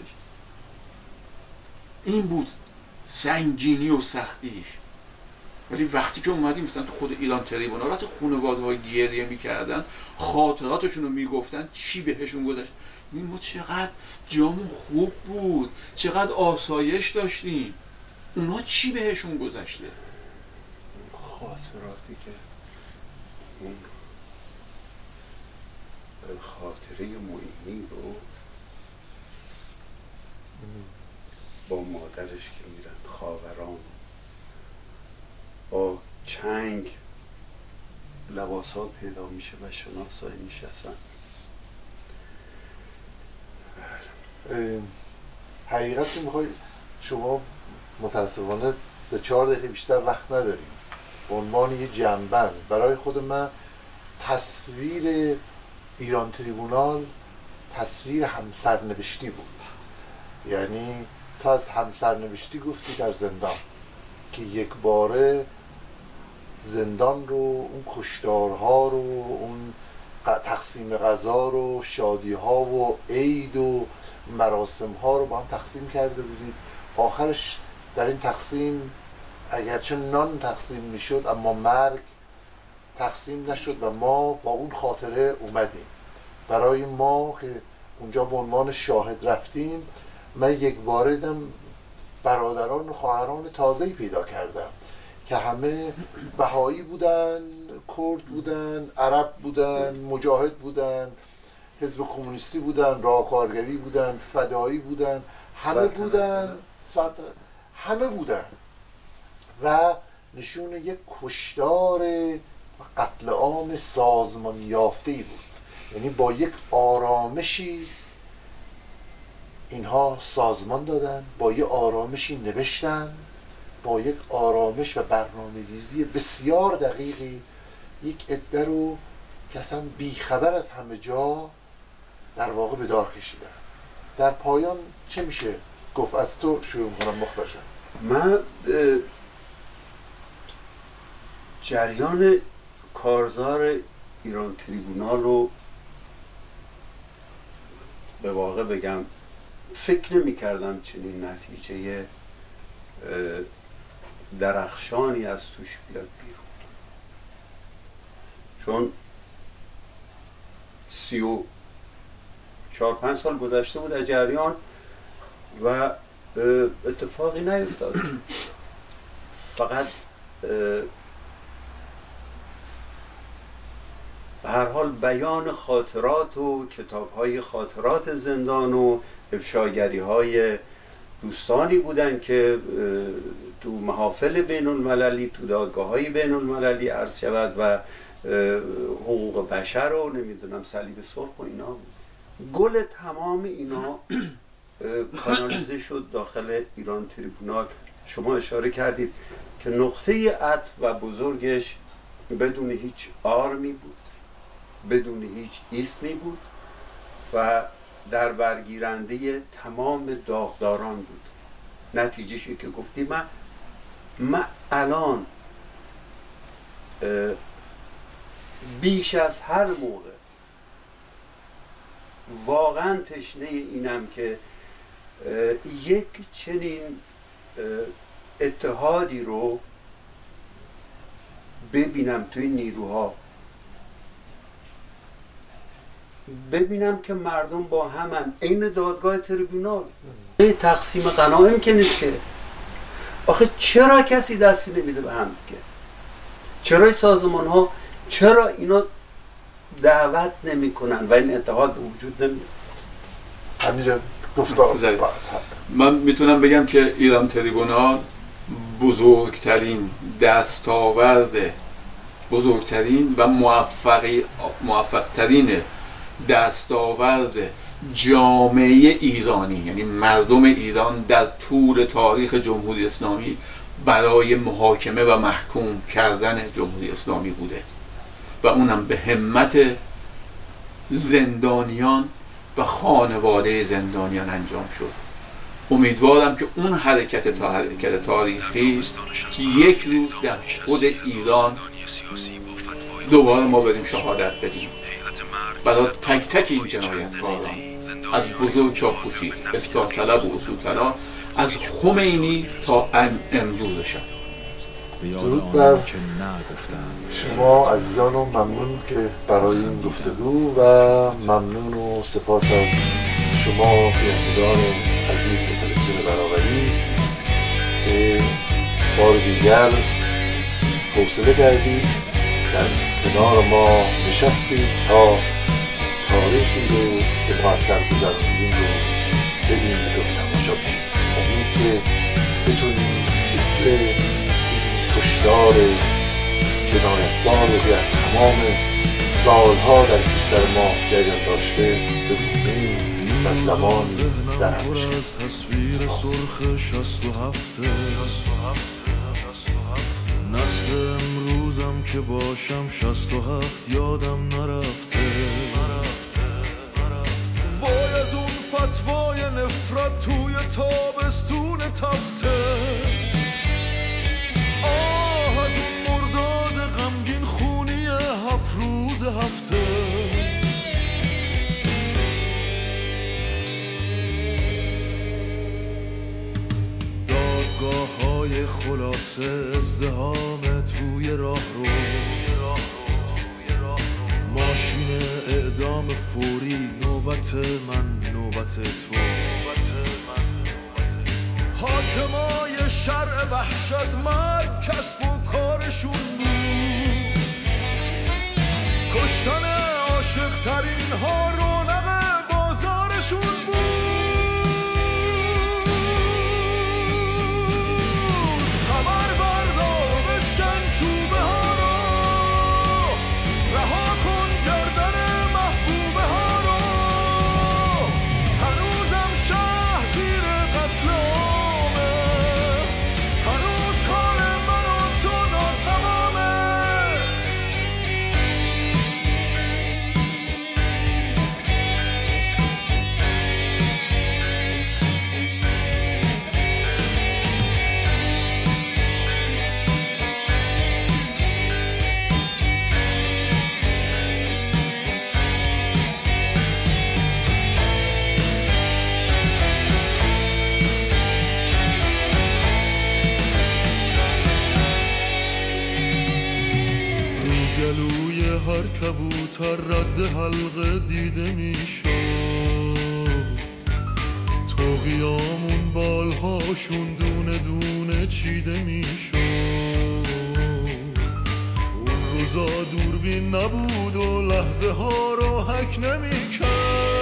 این بود سنگینی و سختیش. ولی وقتی که اومدیم مثلا تو خود ایران تریبونا، وقتی خانواده ها گریه میکردن، خاطراتشون رو میگفتن، چی بهشون گذشت، ما چقدر جامون خوب بود، چقدر آسایش داشتیم، اونا چی بهشون گذشته. خاطراتی که اون خاطره معینی رو با مادرش که میرن خاوران، با چنگ لباسات پیدا میشه و شناسایی میشه. اصلا حقیقتی میخوای شما متاسفانه سه چهار دقیقه بیشتر وقت نداریم. به عنوان یه جنبند برای خود من تصویر ایران تریبونال تصویر همسرنوشتی بود. یعنی تو از همسرنوشتی گفتی در زندان که یک باره زندان رو، اون کشتارها رو، اون تقسیم غذا رو، شادی ها و عید و مراسم ها رو با هم تقسیم کرده بودید. آخرش در این تقسیم اگرچه نان تقسیم میشد اما مرگ تقسیم نشد و ما با اون خاطره اومدیم. برای ما که اونجا به عنوان شاهد رفتیم، من یک باره دیدم برادران و خواهران تازه‌ای پیدا کردم که همه بهایی بودن، کرد بودن، عرب بودن، مجاهد بودن، حزب کمونیستی بودن، راهکارگری بودن، فدایی بودن، همه بودن، همه بودن و نشون یک کشتار قتل عام سازمان یافته‌ای بود. یعنی با یک آرامشی اینها سازمان دادن، با یک آرامشی نوشتن، با یک آرامش و برنامه‌ریزی بسیار دقیقی یک عده رو که اصلا بیخبر از همه جا در واقع به دار کشیدن. در پایان چه میشه گفت؟ از تو شروع میکنم مختشم. من جریان کارزار ایران تریبونال رو به واقع بگم فکر نمی کردم چنین نتیجه درخشانی از توش بیاد بیرون، چون سی و چهار پنج سال گذشته بود از جریان و اتفاقی نیفتاد. فقط به هر حال بیان خاطرات و کتاب‌های خاطرات زندان و افشاگری‌های دوستانی بودن که تو محافل بین المللی، تو دادگاه‌های بین المللی عرض شود و حقوق بشر و نمیدونم صلیب سرخ و اینا بود. گل تمام اینا کانالیزه شد داخل ایران تریبونال. شما اشاره کردید که نقطه عطف و بزرگش بدون هیچ آرمی بود، بدون هیچ ایسمی بود و در برگیرنده تمام داغداران بود. نتیجهشی که گفتیم من, من الان بیش از هر موقع واقعا تشنه اینم که یک چنین اتحادی رو ببینم توی نیروها، ببینم که مردم با همن، عین دادگاه تریبونال. تقسیم غنایم که نیست که. آخه چرا کسی دستی نمیده به هم که؟ چرا سازمان ها چرا اینا دعوت نمی کنن و این اتحاد به وجود نمیاد؟ همینجا گفتم. من میتونم بگم که ایران تریبونال بزرگترین دستاورد، بزرگترین و موفقی موفقترین دستاورد جامعه ایرانی، یعنی مردم ایران در طول تاریخ جمهوری اسلامی برای محاکمه و محکوم کردن جمهوری اسلامی بوده و اونم به همت زندانیان و خانواده زندانیان انجام شد. امیدوارم که اون حرکت تا حرکت تاریخی یک روز در خود ایران دوباره ما بریم شهادت بدیم برای تک تک این جنایتکاران، از بزرگ تا کوچیک، اصلاح طلب و اصول طلب، از خمینی تا امروزشان. درود بر شما عزیزان و ممنون که برای این گفتگو و ممنون و سپاس از شما بینندگان عزیز تلویزیون برابری که بار دیگر حوصله کردید در کنار ما نشستید تا تاریخی رو که مؤثر گذروندیم رو ببینید و تماشا بشید. امید که بتونیم سیکل این کشتار جنایتبار رو در تمام سالها در کشور ما جریان داشته ببینیم و زمان در هم بشید. نسل امروزم که باشم شست و هفت یادم نرفته. وای از اون فتوای نفرت توی تابستون تفته. آه از اون مرداد غمگین خونی هفت روز هفته. دادگاه های خلاصه ازدهام توی راه رو، ماشین اعدام فوری، نوبت من نوبت تو. حاکمای شرع وحشت مرگ کسب و کارشون بود. کشتن عاشق ترین ها رونق بازارشون بود. هر کبوتر رد حلقه دیده میشد. باقیامون بالهاشون دونه دونه چیده میشد. اون روزا دوربین نبود و لحظه ها رو حک نمیکرد.